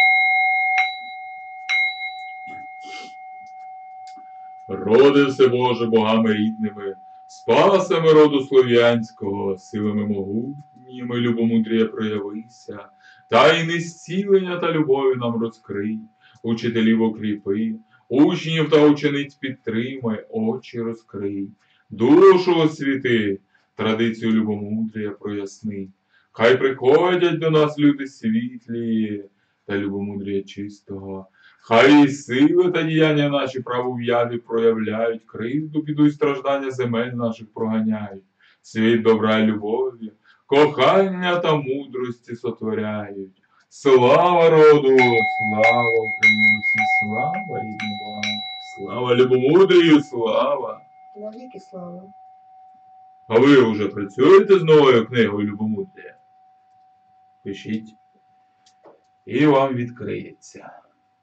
Роди Всебоже богами рідними, спасами роду слов'янського, силами могутніми любомудрія проявися, тайни зцілення та любові нам розкрий, учителів окріпи, учнів та учениць підтримай, очі розкрий, душу освіти, традицію любомудрія проясни. Хай приходять до нас люди світлі та любомудрія чистого. Хай і сили та діяння наші праву в яві проявляють, кривду, біду й страждання земель наших проганяють, світ добра й любові, кохання та мудрості сотворяють. Слава роду, слава Україні, усі слава рідним богам, слава любомудрію, слава. Навіки слава. А ви вже працюєте з новою книгою любомудрія? Пишіть, і вам відкриється.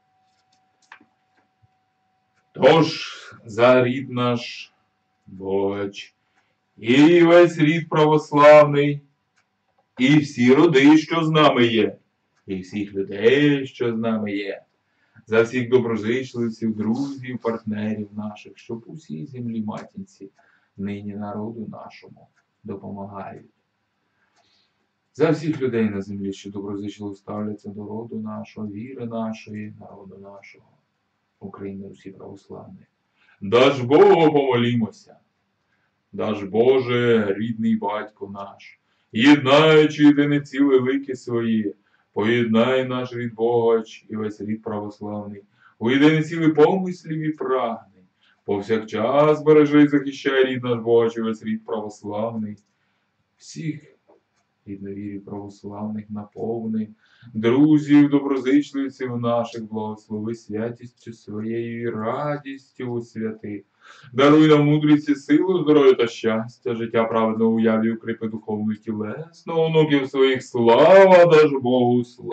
Тож, за рід наш Богач, і весь рід православний, і всі роди, що з нами є, і всіх людей, що з нами є, за всіх доброзичливців, друзів, партнерів наших, щоб усій землі матінці нині народу нашому допомагають. За всіх людей на землі, що доброзичливо ставляться до роду нашого, віри нашої, народу нашого, України, Русі православної. Даж Богу помолімося. Даж Боже, рідний батько наш, єднаючи єдине ціле лики свої, поєднай наш рід Богач і весь рід православний, у єдине ціле помислів і прагнень, повсякчас бережи і захищай рід наш Богач і весь рід православний, всіх рідновірів православних наповни, друзів, доброзичливців наших, благослови святістю своєю і радістю усвяти. Даруй нам мудрість і силу, здоров'я та щастя, життя праведного уяві, укріпи духовну і тілесну, онуків своїх слава, даж Богу слава.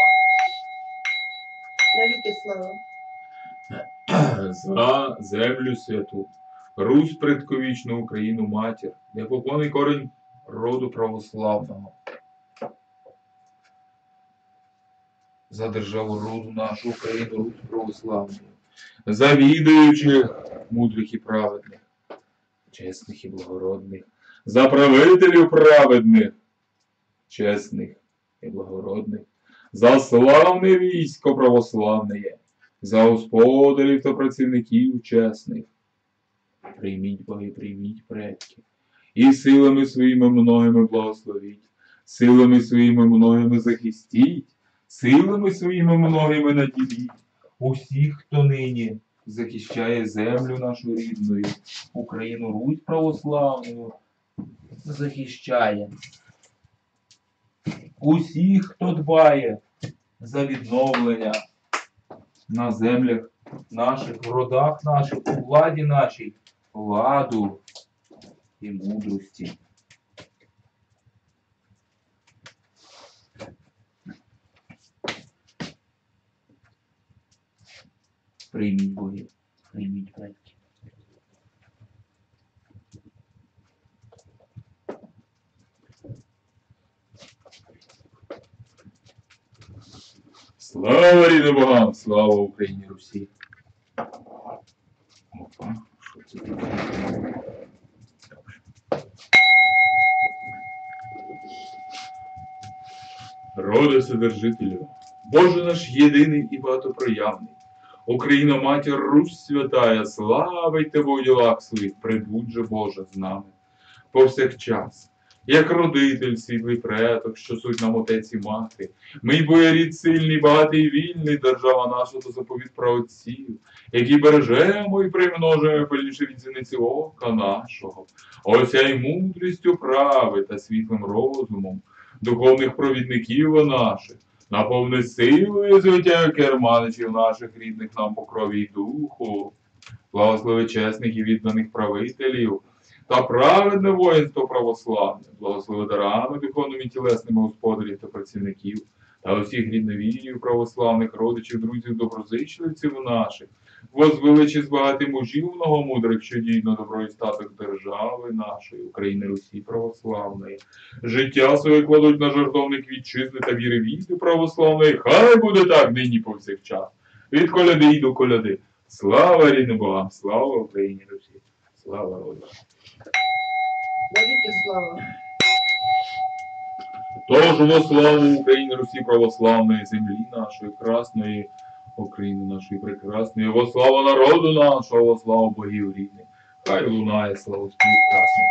Навіки слава. За землю святу, Русь предковічну, Україну матір, непоклонний корінь роду православного. За державу роду нашу Україну, Русь православну, за відаючих, мудрих і праведних, чесних і благородних, за правителів праведних, чесних і благородних, за славне військо православне, за господарів та працівників чесних. Прийміть, боги, прийміть, предки, і силами своїми многими благословіть, силами своїми многими захистіть, силами своїми многими наділіть усіх, хто нині захищає землю нашу рідною, Україну, Русь православну, захищає. Усіх, хто дбає за відновлення на землях наших, в родах наших, у владі нашій, ладу і мудрості. Прийміть, боги, прийміть, предки. Слава рідним богам, слава Україні, Русі. Опа, що це таке? Роде Вседержителю, Боже наш єдиний і багатопроявний, Україна матір, Русь святая, славайте в ділах своїх, прибудь же Боже з нами повсякчас. Як родитель, світлий предок, що суть нам отець і мати, ми й боярід сильний, багатий і вільний, держава наша то заповіт праотців, які бережемо і примножуємо пильніше від зіниці ока нашого, ося й мудрістю прави та світлим розумом духовних провідників наших, наповни силою звиття керманичів наших рідних нам по крові й духу, благослови чесних і відданих правителів, та праведне воїнство православне, благослови дарами духовними і тілесними господарів та працівників, та усіх рідновірів православних родичів, друзів, доброзичливців наших, возвеличі збагати мужів многомудрих, що дійсно добро і статок держави нашої, України, Русі православної. Життя своє кладуть на жертовник вітчизни та віри віти православної. Хай буде так нині повсякчас. Від коляди й до коляди. Слава рідним богам, слава Україні, Русі, слава роду. Навіки слава. Тож во славу України, Русі православної, землі нашої красної, України нашої прекрасної, во славу народу нашого, во славу богів рідних. Хай лунає славоспів красний.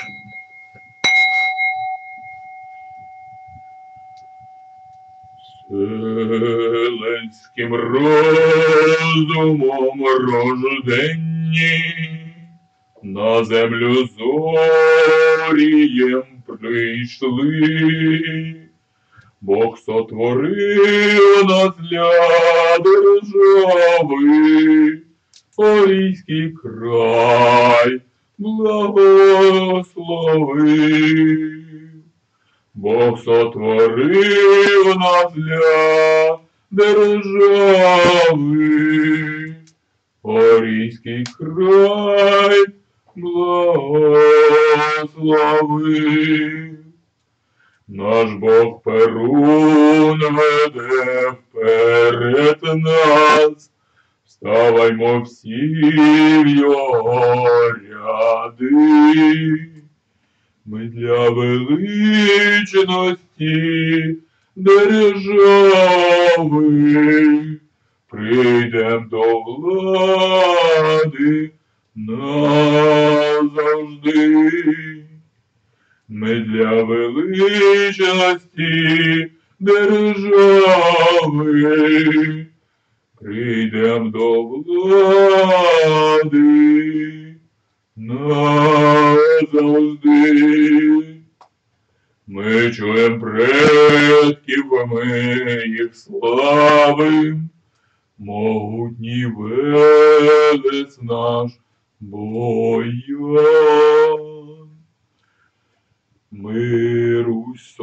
Вселенським розумом рожденні на землю зорієм прийшли. Бог сотворив нас для держави, Орійський край благословив. Бог сотворив нас для держави, Орійський край благословив. Наш Бог Перун веде вперед нас, вставаймо всі в його ряди. Ми для величності держави прийдем до влади назавжди. Ми для величності держави прийдем до влади назавжди. Ми чуєм предків, ми їх славим, могутній велес наш Боян. Ми Русь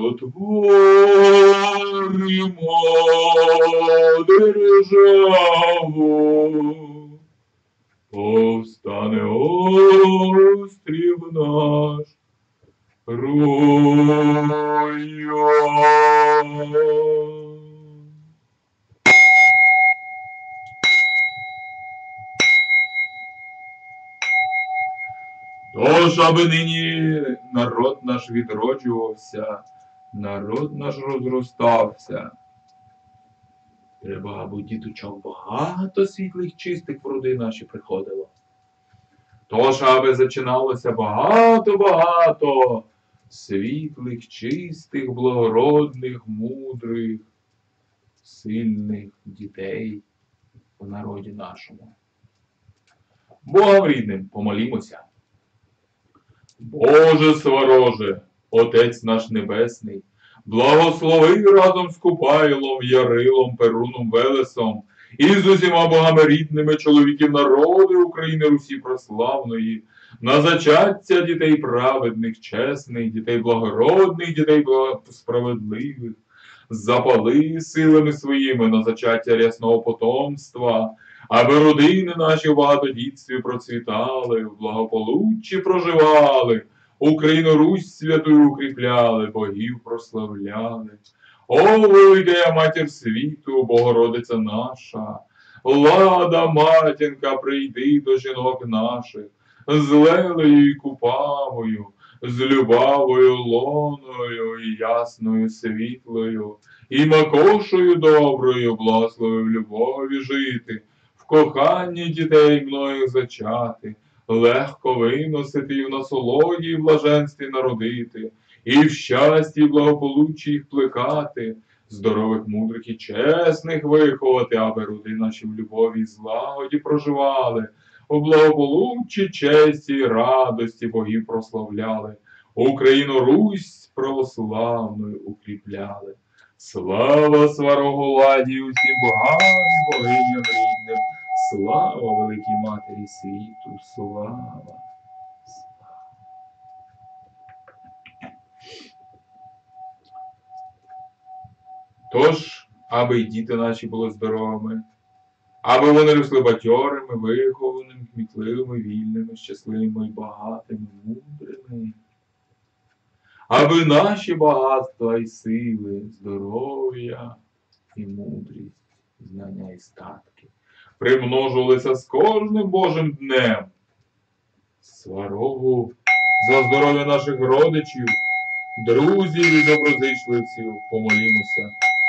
сотворимо державу, повстане острів наш Руян. Тож, аби нині народ наш відроджувався, народ наш розростався. Треба, аби діточок багато світлих, чистих в роди наші приходило. Тож, аби зачиналося багато-багато світлих, чистих, благородних, мудрих, сильних дітей в народі нашому. Богом рідним помолімося. Боже свороже, Отець наш Небесний, благослови разом з Купайлом, Ярилом, Перуном, Велесом і з усіма богами рідними чоловіків народу України Русі прославної, на зачаття дітей праведних, чесних, дітей благородних, дітей справедливих, запали силами своїми на зачаття рясного потомства, аби родини наші в багатодітстві процвітали, в благополуччі проживали, Україну Русь святую укріпляли, богів прославляли. О, велика матір світу, Богородиця наша, лада матінка, прийди до жінок наших, з лелею і купавою, з любавою лоною і ясною світлою, і макошою доброю, благослови в любові жити, в коханні дітей мною зачати, легко виносити і в насолоді і в блаженстві народити, і в щасті і благополуччі їх плекати, здорових, мудрих і чесних виховати, аби роди наші в любові і злагоді проживали, у благополуччі, честі і радості богів прославляли, Україну Русь православною укріпляли. Слава свароголаді усім богам і богиням рідним, слава великій Матері світу, слава! Тож, аби й діти наші були здоровими, аби вони росли бадьорими, вихованими, кмітливими, вільними, щасливими і багатими, мудрими, аби наші багатства і сили, здоров'я і мудрість, знання і статки примножувалися з кожним Божим днем. Сварогу за здоров'я наших родичів, друзів і доброзичливців помолімося.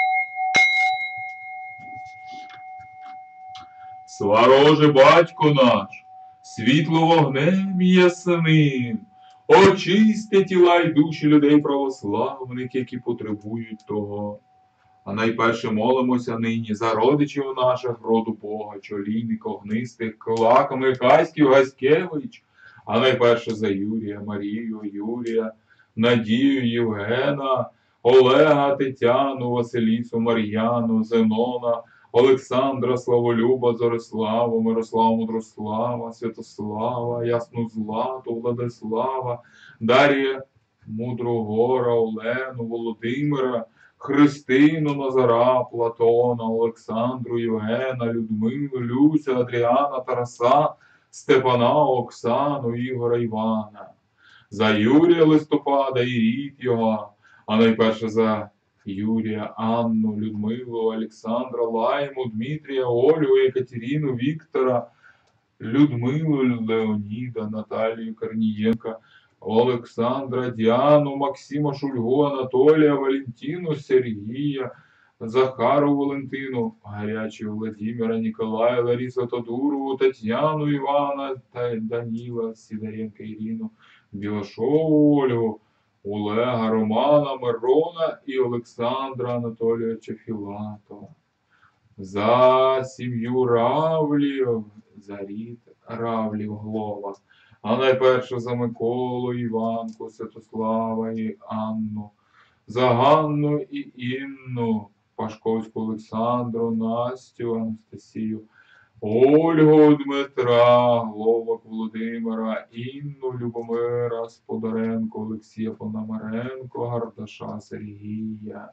Свароже, батько наш, світло вогнем ясним, очисти тіла й душі людей православних, які потребують того. А найперше молимося нині за родичів наших роду Бога, Чолійник, Огнистих, Клак, Михайськів, Гаськевич, а найперше за Юрія, Марію, Юрія, Надію, Євгена, Олега, Тетяну, Василісу, Мар'яну, Зенона, Олександра, Славолюба, Зориславу, Мирослава, Мудрослава, Святослава, Ясну Злату, Владислава, Дар'я, Мудрогора, Олену, Володимира, Христину, Назара, Платона, Олександру, Євгена, Людмилу, Люся, Адріана, Тараса, Степана, Оксану, Ігора, Івана, за Юрія Листопада і рід його, а найперше за Юрія, Анну, Людмилу, Олександра, Лайму, Дмитрія, Олю, Екатерину, Віктора, Людмилу, Леоніда, Наталію Корнієнка, Олександра, Діану, Максима, Шульгу, Анатолія, Валентину, Сергія, Захару, Валентину, Гарячу, Владимира, Ніколая, Ларису, Тодурову, Тетяну, Івана, Даніла, Сидоренко, Ірину, Білошову, Ольгу, Олега Романа Мирона і Олександра Анатолійовича Філатова. За сім'ю Равлів, за рід Равлів Глова. А найперше за Миколу, Іванку, Святослава і Анну. За Ганну і Інну, Пашковську Олександру, Настю, Анастасію, Ольгу Дмитра, Гловак Володимира, Інну Любомира, Сподаренко, Олексія Пономаренко, Гардаша Сергія,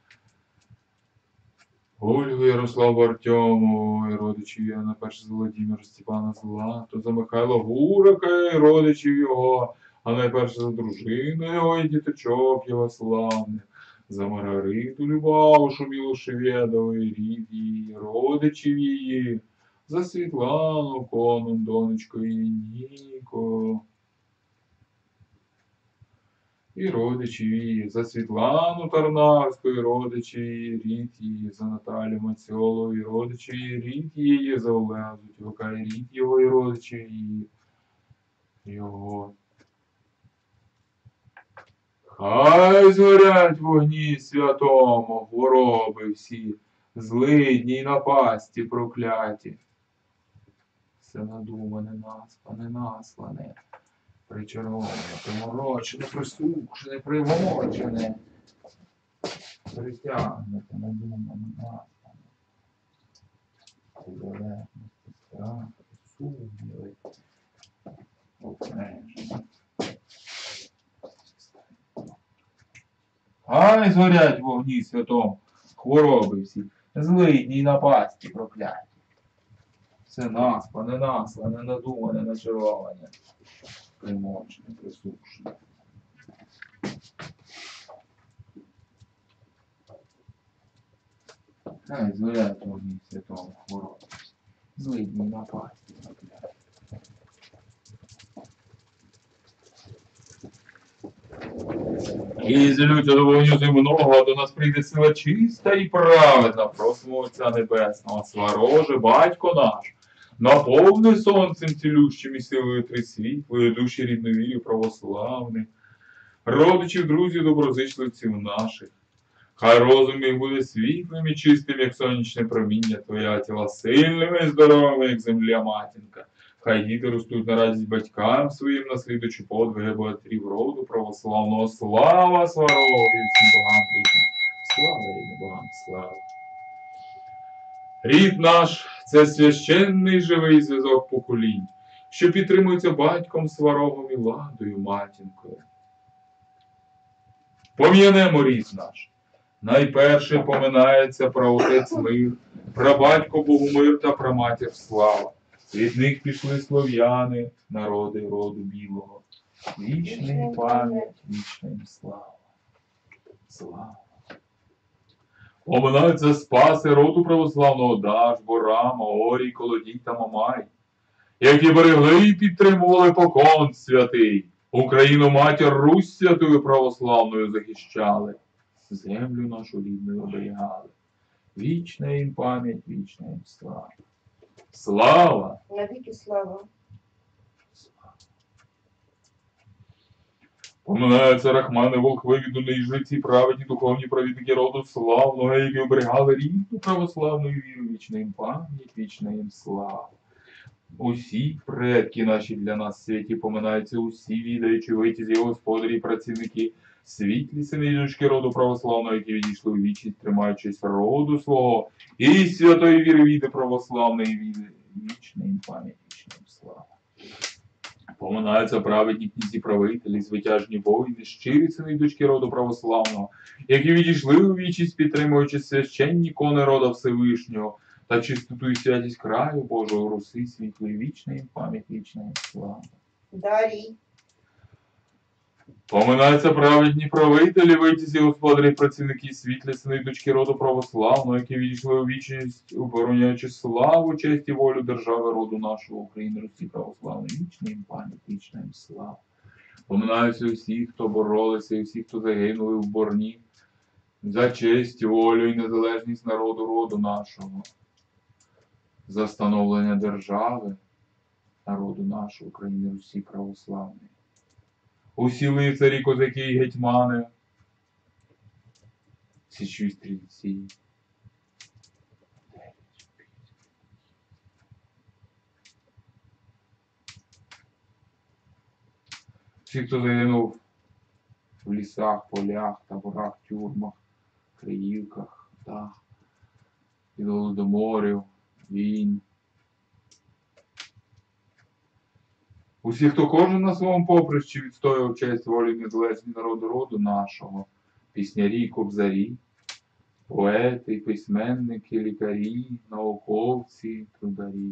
Ольгу Ярославу Артему, і родичів Івана Перша Володимира, Степана Злату, за Михайла Гурика, і родичів його, а найперше за дружину його і діточок його славних, за Маргариту Любавшу Білошевєдову і рід її, родичів її, за Світлану Конон, донечку її Ніку, і родичів її, за Світлану Тарнавську, і родичів її, рід її, за Наталю Мацьолу, і родичів її, рід її, за Олега Зутівака, і рід його, і родичів її, його. Хай згорять вогні святому, хвороби всі, злидні й напасті прокляті. Все надумане, наспане, наслане, причароване, приморочене, присушене, примочене, притягнуте, надумане, наспане, залежності, страх, сумніви, обмеження. Хай згорять вогні святому, хвороби всі, злидні й напасті прокляті. Все наспане, наслане, надумане, начароване, примочене, присушене. Хай згорять вогні святому, хвороби всі, злидні й напасті прокляті. І зілються до вогню земного, а до нас прийде сила чиста і праведна, просимо Отця Небесного, Свароже, Батько наш, наповни сонцем цілющим і силою трисвітлої, душі рідновірів православних, родичів, друзів, доброзичливців наших. Хай розум їх буде світлим і чистим, як сонячне проміння Твоя, тіла сильними і здоровими, як земля матінка. Хай діти ростуть на радість батькам своїм, наслідуючи подвиги богатирів роду православного. Слава Сварові і всім богам рідним. Слава рідним богам, слава. Рід наш – це священний живий зв'язок поколінь, що підтримується батьком Сварогом і ладою матінкою. Пом'янемо рід наш. Найперше поминається праотець Мир, прабатько Богомир та праматір Слава. Від них пішли слов'яни, народи роду білого. Вічна їм пам'ять, вічна їм слава. Слава. Поминаються спаси роду православного Даш, Борама, Орій, Колодій та Мамай, які берегли і підтримували покон святий. Україну матір Русь святою православною захищали. Землю нашу рідною оберігали. Вічна їм пам'ять, вічна їм слава. Слава! Навіки слава. Поминаються рахмани, волхви, віддані жреці, праведні, духовні провідники роду славного, які оберігали рідну православну віру, вічна їм пам'ять, вічна їм слава. Усі предки наші для нас святі поминаються, усі відаючи витязі господарі, працівники, світлі сини і дочки роду православного, які відійшли у вічність, тримаючись роду свого і святої віри віти православної віри. Вічна їм пам'ять, вічна їм слава. Поминаються праведні князі правителі, звитяжні воїни, щирі сини і дочки роду православного, які відійшли у вічність, підтримуючи священні кони рода Всевишнього та чистоту і святість краю Божого, Руси світлої, вічна їм пам'ять, вічна їм слава. Дарій. Поминаються праведні правителі, витязі, господарі, працівники, світлі сини і дочки роду православного, які відійшли у вічність, обороняючи славу, честь і волю держави роду нашого України, Русі православної, вічна їм пам'ять, вічна їм слава. Поминаються усі, хто боролися, і всі, хто загинули в борні за честь, волю і незалежність народу роду нашого, за становлення держави народу нашого України, Русі православної. усі лицарі, козаки й гетьмани, січі стрільці, всі, хто загинув в лісах, полях, таборах, тюрмах, Криївках, від голодоморів, війн. Усі, хто кожен на своєму поприщі відстоював честь, волю і незалежність народу роду нашого, піснярі і кобзарі, поети, письменники, лікарі, науковці, трударі.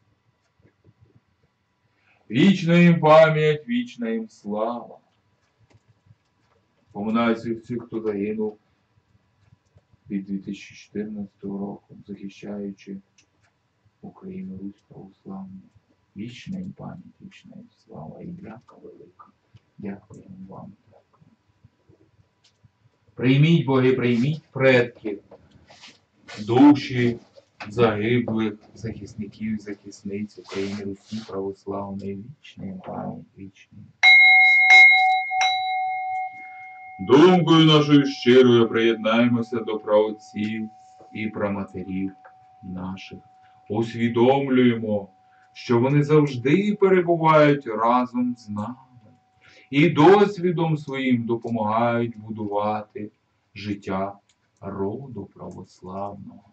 Вічна їм пам'ять, вічна їм слава. Поминаю всіх, хто загинув від 2014 року, захищаючи Україну, Русь православну. Вічна їм пам'ять, вічна їм слава і дяка велика. Дякуємо вам. Прийміть, боги, прийміть предків, душі загиблих захисників і захисниць України, Русі православної. Вічна їм пам'ять, вічна їм. Думкою нашою щирою приєднаємося до праотців і праматерів наших. Усвідомлюємо, що вони завжди перебувають разом з нами і досвідом своїм допомагають будувати життя роду православного.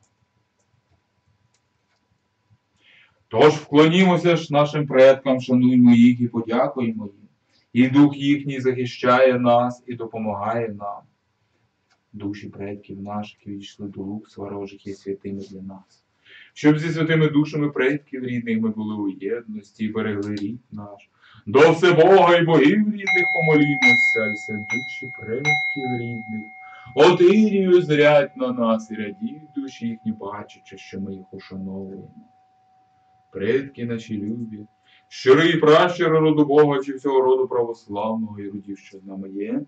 Тож вклонімося ж нашим предкам, шануймо їх і подякуємо їм. І Дух їхній захищає нас і допомагає нам. Душі предків наших відійшли до лук сварожих є святими для нас. Щоб зі святими душами предків рідних ми були у єдності і берегли рід наш. До Всебога і богів рідних помолімося, і все душі предків рідних. От Ірію зрять на нас і радіють душі їхні, бачачи, що ми їх ушановуємо. Предки наші любі, щири і пращури роду Бога чи всього роду православного і родів, що з нами є.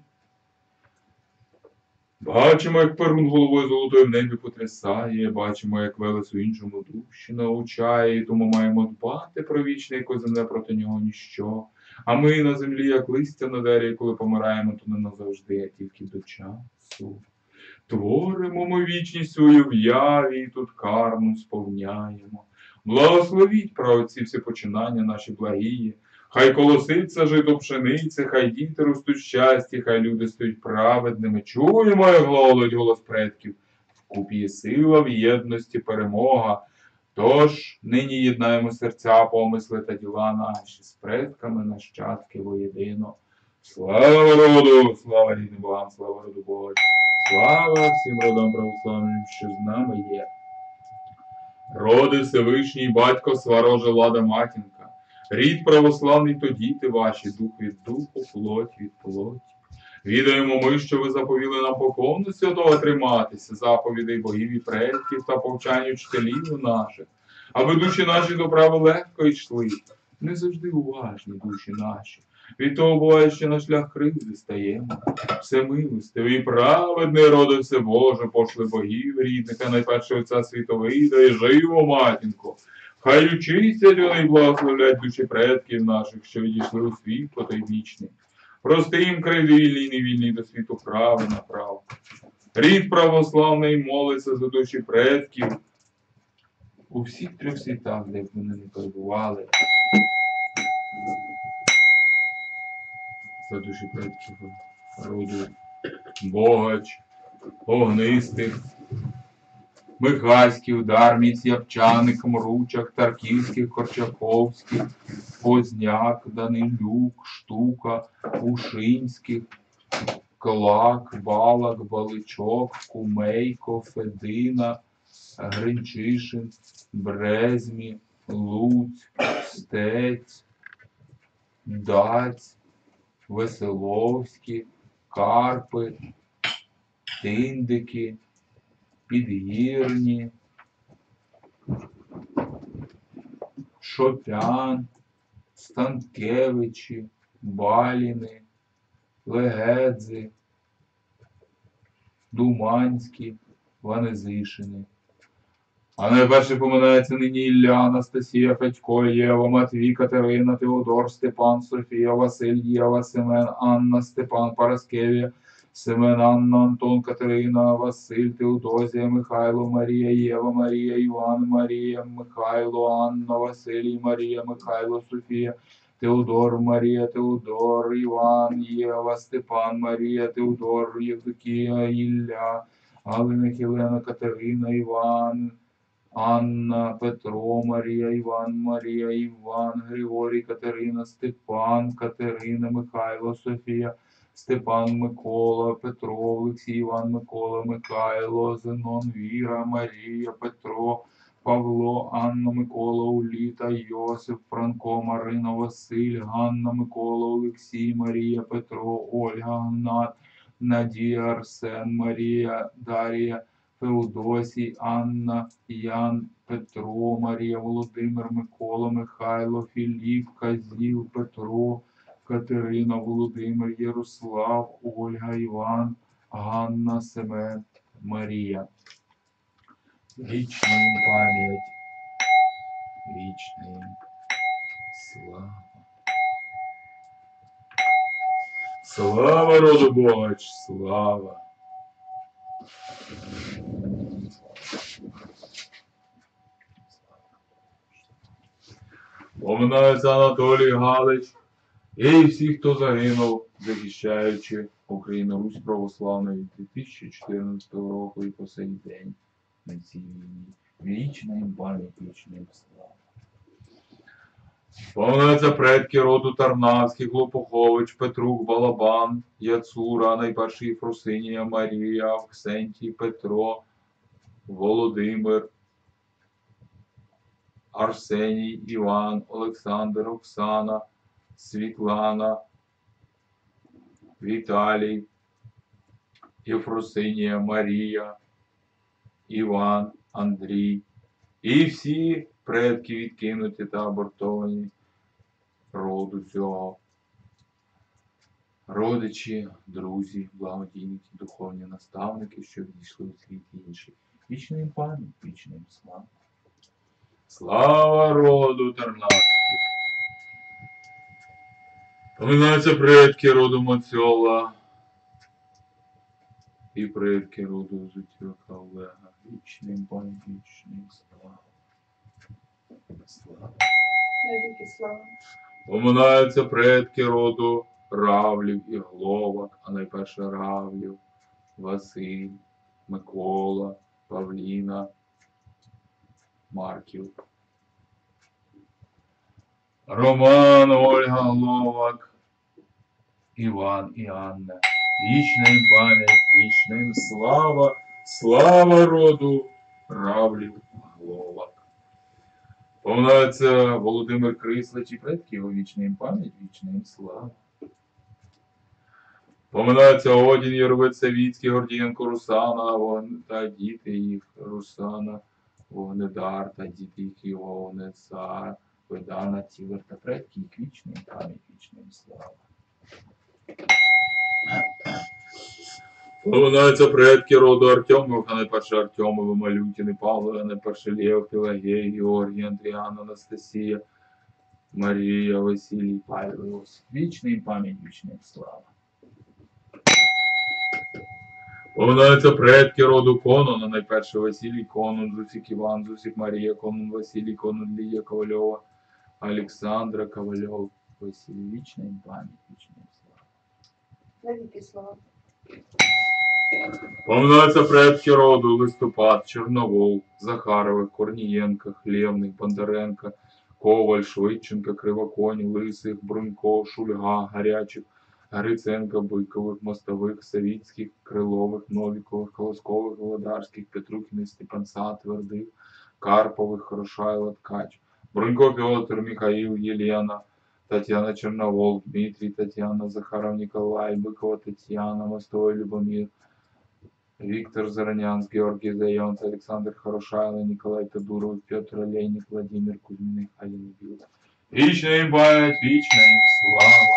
Бачимо, як Перун головою золотою в небі потрясає, бачимо, як Велес у іншому душі навчає, і тому маємо дбати про вічне, яко земне проти нього ніщо. А ми на землі, як листя на дереві, коли помираємо, то не назавжди, а тільки до часу. Творимо ми вічність свою в яві, і тут карму сповняємо. Благословіть, праотці, всі починання наші благії. Хай колоситься жито пшениці, хай діти ростуть щасті, хай люди стають праведними. Чуємо, як глаголить голос предків. Вкупі є сила, в єдності перемога. Тож нині єднаємо серця, помисли та діла наші з предками нащадки воєдино. Слава роду, слава рідним богам, слава роду Божу. Слава всім родам православним, що з нами є. Роди Всевишній, батько, свароже, лада, матінка. Рід православний, то діти ваші, дух від духу, плоть від плоті. Відаємо ми, що ви заповіли нам поклону святого триматися, заповідей богів і предків та повчань учителів наших, аби душі наші до права легко йшли. Не завжди уважні душі наші. Від того буває, що на шлях кривди стаємо. Все милостивий, праведний роди все Боже, пошли богів рідника, найперше Отця Світовида і живо матінку. Хай учистять вони й благословлять душі предків наших, що відійшли у світло той вічний. Прости їм кривди вільний і невільний до світу право на право. Рід православний молиться за душі предків у всіх трьох світах, де б вони не перебували. За душі предків роду Богач, Огнистих, Михайських, Дарміць, Явчаник, Мручак, Тарківських, Корчаковських, Позняк, Данилюк, Штука, Ушинських, Клак, Балак, Баличок, Кумейко, Федина, Гринчишин, Брезмі, Луць, Стець, Даць, Веселовські, Карпи, Тиндики, Підгірні, Шопян, Станкевичі, Баліни, Легедзи, Думанські, Ванезишини. А найперше поминається нині Ілля, Анастасія, Федько, Єва, Матвій, Катерина, Теодор, Степан, Софія, Василь, Єва, Семен, Анна, Степан, Параскевія, Семен, Анна, Антон, Катерина, Василь, Теодозія, Михайло, Марія, Єва, Марія, Іван, Марія, Михайло, Анна, Василій, Марія, Михайло, Софія, Теодор, Марія, Теодор, Іван, Єва, Степан, Марія, Теодор, Євдокія, Ілля, Галина, Хелена, Катерина, Іван, Анна, Петро, Марія, Іван, Григорій, Катерина, Степан, Катерина, Михайло, Софія, Степан, Микола, Петро, Олексій, Іван, Микола, Михайло, Зенон, Віра, Марія, Петро, Павло, Анна, Микола, Уліта, Йосип, Франко, Марина, Василь, Ганна, Микола, Олексій, Марія, Петро, Ольга, Гнат, Надія, Арсен, Марія, Дарія, Феодосій, Анна, Ян, Петро, Марія, Володимир, Микола, Михайло, Філіп, Казіл, Петро, Катерина, Володимир, Ярослав, Ольга, Іван, Ганна, Семен, Марія. Вічна їм пам'ять, вічна їм слава. Слава роду Богач, слава. Поминається Анатолій Галич і всі, хто загинув, захищаючи Україну, Русь православну від 2014 року і по сей день на цій війні. Вічна їм пам'ять, вічна їм слава. Поминається предки роду Тарнавських, Лопухович, Петрук, Балабан, Яцура, найперший Єфросинія, Марія, Авксентій, Петро, Володимир, Арсеній, Іван, Олександр, Оксана, Світлана, Віталій, Єфросинія, Марія, Іван, Андрій і всі предки відкинуті та абортовані роду цього. Родичі, друзі, благодійники, духовні наставники, що відійшли у світ інший. Вічна їм пам'ять, вічна їм слава. Слава роду Тарнавських! Поминаються предки роду Мацьола і предки роду Зутьока Олега. Вічна їм пам'ять, вічна їм слава. Слава. Навіки слава. Поминаються предки роду Равлів і Гловак, а найперше Равлів, Василь, Микола, Павліна, Марків. Роман, Ольга, Гловак, Іван і Анна. Вічна їм пам'ять, вічна їм слава, слава роду Равлів, Гловак. Поминається Володимир Крислич і предки його, вічна їм пам'ять, вічна їм слава. Поминається Одін, Єрвець, Савіцький, Гордієнко, Русана та діти їх, Русана, Вогнедар та діти їх, його Вогнецар, Ведана, Цілер та предки їх, вічна їм пам'ять, вічна їм слава. Поминаються предки роду Артемов, а найперше Артемови, Малютіни, Павло, а найперше Лєв, Пелагей, Георгій, Андріан, Анастасія, Марія, Василій, Павло, Іосиф. Вічна їм пам'ять, вічна їм слава. Поминаються предки роду Конона, найперше Василій Конон, Зусік Іван, Зусік Марія, Конон, Василій Конон, Лія Ковальова, Олександра Ковальов, Василій. Вічна їм пам'ять, вічна їм слава. Навіки слава. Поминаються предки роду Листопад, Чорновол, Захарових, Корнієнка, Хлєвних, Бондаренка, Коваль, Швидченка, Кривоконь, Лисих, Брунько, Шульга, Гарячих, Гриценка, Бикових, Мостових, Савіцьких, Крилових, Новікових, Колоскових, Володарських, Петрухіних, Степанца, Твердих, Карпових, Хорошайло, Ткач, Брунько, Петр, Михаїл, Єлена, Тетяна Черновол, Дмитрій, Тетяна, Захаров, Ніколай, Бикова, Тетяна, Мостовой, Любомир, Віктор Заранянський, Георгій Зайонц, Олександр Хорошайло, Ніколай Тодуров, Петр Олейник, Владимир Кузьміних, Аліна Біла. Вічна їм пам'ять, вічна їм слава.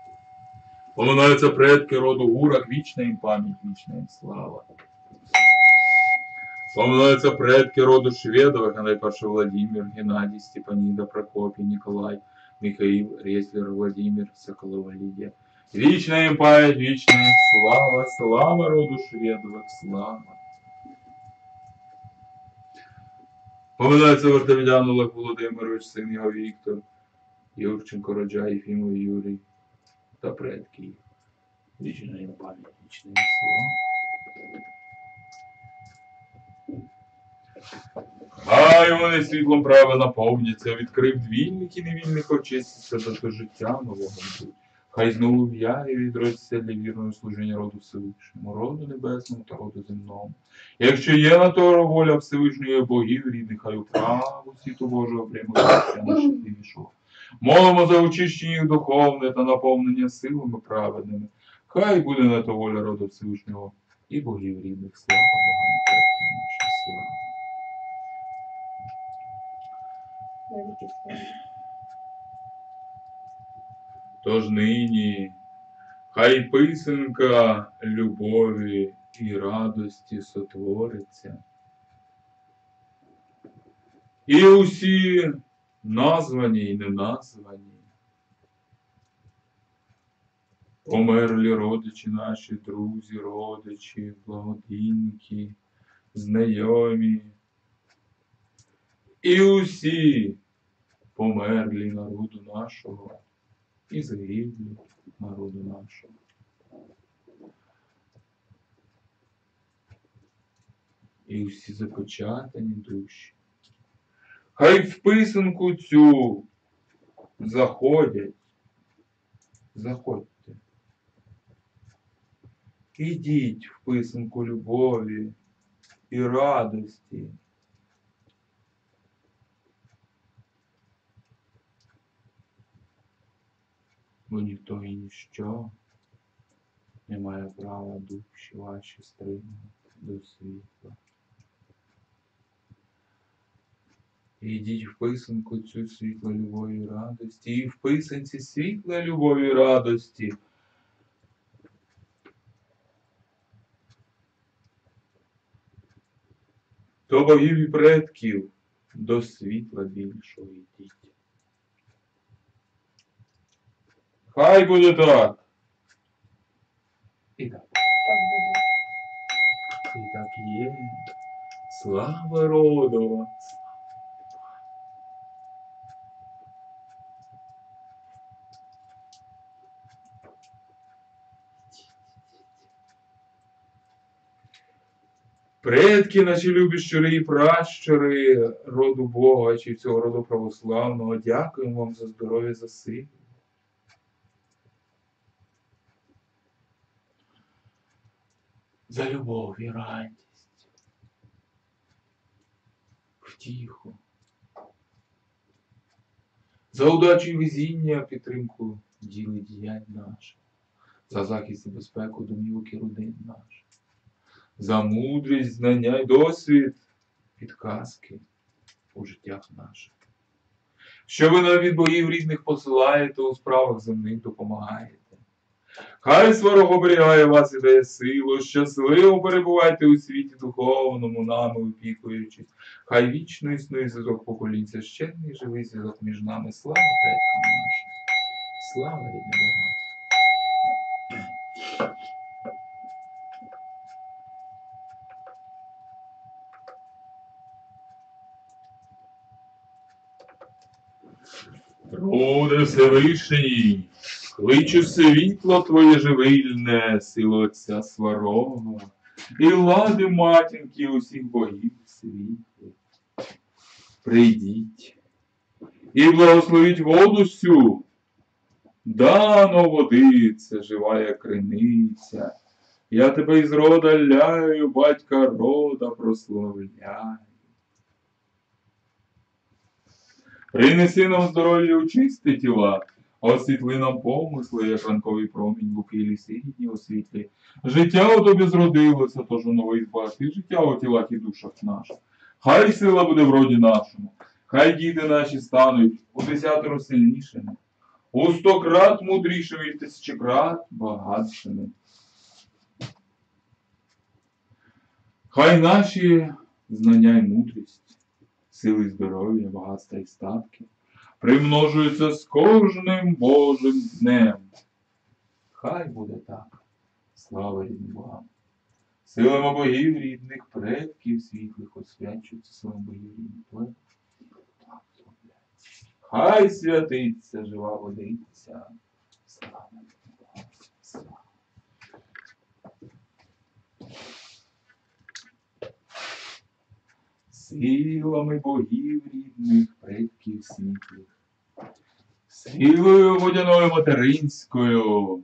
Поминаються предки роду Гурак, вічна їм пам'ять, вічна їм слава. Вспоминаються предки роду Шведових, а найперше Владимир, Геннадій, Степаніда, Прокопій, Ніколай, Михаїл, Реслер, Владимир, Соколова Лідія. Вічна їм пам'ять, вічна їм слава, слава роду Шведових, слава. Поминається Вартовідян Олег Володимирович, син його Віктор, Юрченко, Роджа, Єфімов, Юрій та предки їх. Вічна їм пам'ять, вічна їм слава. Хай вони світлом права наповняться, відкрив вільних і невільних очиститься до життя нового будуть. Хай знову в ярі відродиться для вірного служіння роду Всевишньому, роду небесному та роду земному. Якщо є на то воля Всевишньої богів рідних, хай у праву світу Божого приймуть життя наших війшов. Молимо за очищення їх духовне та наповнення силами праведними. Хай буде на то воля роду Всевишнього і богів рідних. Слава Богам, предкам нашим, слава. Навіки слава. Тож нині хай писанка любові і радості сотвориться. І усі названі і неназвані, померлі родичі наші, друзі, родичі, благодійники, знайомі, і усі померлі народу нашого, і загиблі народу нашого. І усі запечатані душі. Хай в писанку цю заходять. Заходьте. Ідіть в писанку любові і радості. Бо ніхто і ніщо не має права душі ваші стримати до світла. Ідіть в писанку цю світла любові і радості, і в писанці світла любові і радості. До богів і предків до світла більшого йдіть. Хай буде так. І так. Так буде. І так є. Слава роду! Предки наші любі щури і пращури роду Бога чи цього роду православного, дякуємо вам за здоров'я, за силу. За любов і радість, втіху, за удачу і везіння, підтримку діл і діянь наших, за захист і безпеку домівок і родин наших, за мудрість, знання і досвід, підказки у життях наших. Що ви нам від богів рідних посилаєте, у справах земних допомагаєте. Хай сварог оберігає вас і дає силу, щасливо перебувайте у світі духовному, нами опікуючись. Хай вічно існує зв'язок поколінь, священний живий зв'язок між нами. Слава предкам нашим! Слава рідним Богам! Роде Всевишній, кличу світло твоє живильне, силу Отця Сварога, і влади матінки усіх богів світлих. Прийдіть і благословіть воду сю, дано водиця, живая криниця. Я тебе із рода ляю, батька рода прославляю. Принеси нам здоров'я у чисті тіла, освітли нам помисли, як ранковий промінь луки і лісидні освітлі. Життя у тобі зродилося, тож у новий збагати життя у тілах і душах наших. Хай сила буде в роді нашому, хай діти наші стануть у 10 сильнішими, у 100 крат мудрішими і в 1000 крат багатшими. Хай наші знання і мудрість, сили і здоров'я, багатства і статки примножуються з кожним Божим днем. Хай буде так. Слава рідним Богам. Силами богів рідних, предків світлих освячуються силами богів рідних. Хай святиться жива водиця. Слава рідним Богам. Слава. Силами богів рідних, предків світлих, силою водяною материнською,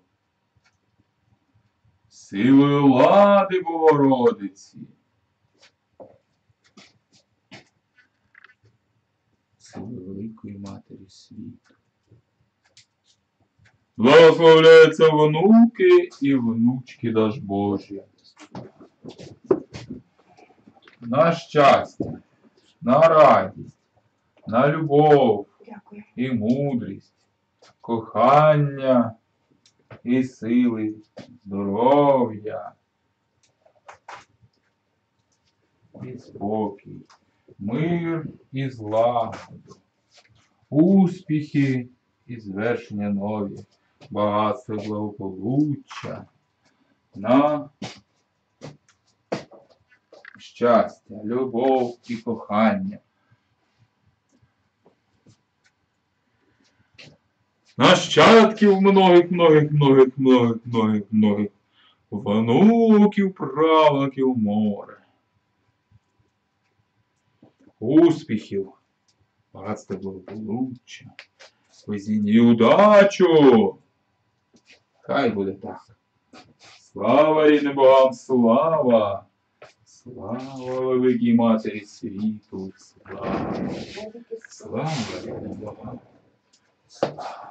силою лади Богородиці, силою великої Матері світу. Благословляються внуки і внучки наш Божі. На щастя, на радість, на любов Дякую. і мудрість, кохання і сили, здоров'я і спокій, мир і злагоду, успіхи і звершення нові, багатство і благополуччя, на щастя, любов і кохання. Нащадків многих, внуків, правнуків море. Успіхів, багатства і благополуччя, везіння і удачу. Хай буде так. Слава рідним Богам, слава! Слава великій Матері світу, слава! Слава рідним Богам! Слава!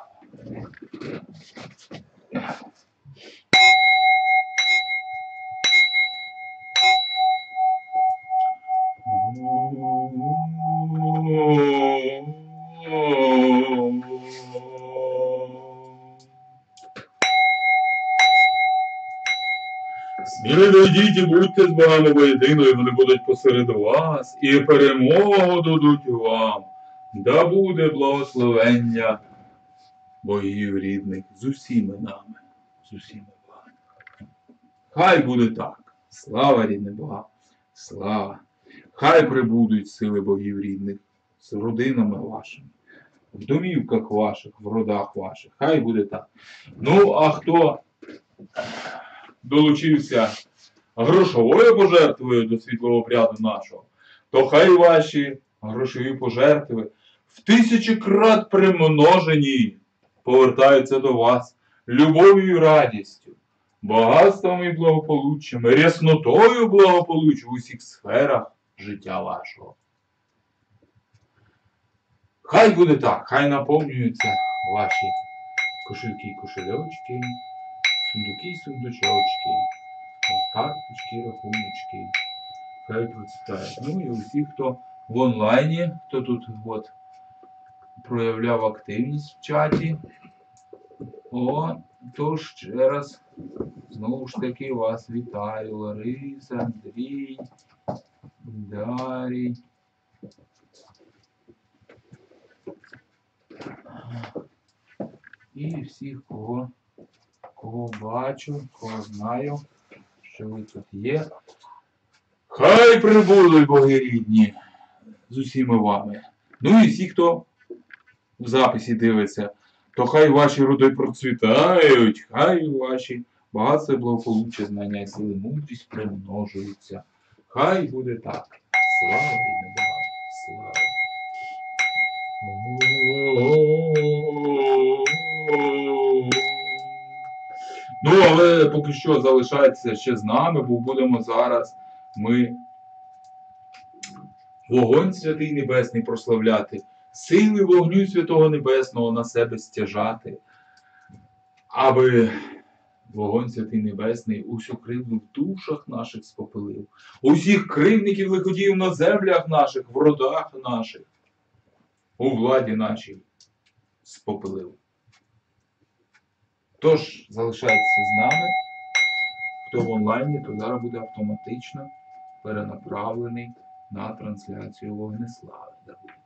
Сміливо йдіть і будьте з Богами воєдиною, вони будуть посеред вас, і перемогу дадуть вам. Да буде благословення богів рідних з усіми нами, з усіми вами. Хай буде так. Слава рідним Богам. Слава. Хай прибудуть сили богів рідних з родинами вашими, в домівках ваших, в родах ваших. Хай буде так. Ну, а хто долучився грошовою пожертвою до світлого обряду нашого, то хай ваші грошові пожертви в 1000 крат примножені повертаються до вас любов'ю і радістю, багатством і благополуччям, ряснотою благополуччя в усіх сферах життя вашого. Хай буде так, хай наповнюються ваші кошельки і кошельочки, сундуки і сундучочки, карточки, рахуночки. Хай процвітають. Ну і усі, хто в онлайні, хто тут от проявляв активність в чаті. Тож ще раз, знову ж таки, вас вітаю. Лариса, Андрій, Дарій. І всіх, кого бачу, кого знаю, що ви тут є. Хай прибудуть боги рідні з усіма вами. Ну і всі, хто в записі дивиться, то хай ваші роди процвітають, хай ваші багатства, благополуччя, знання і сили, мудрість примножуються. Хай буде так. Слава рідним Богам. Слава. Ну, але поки що залишайтеся ще з нами, бо будемо зараз ми вогонь святий небесний прославляти, сили вогню святого небесного на себе стяжати, аби вогонь святий небесний усю кривду в душах наших спопилив, усіх кривників лиходіїв на землях наших, в родах наших, у владі нашій спопилив. Тож, залишайтеся з нами. Хто в онлайні, то зараз буде автоматично перенаправлений на трансляцію Вогнеслави. Даруйте.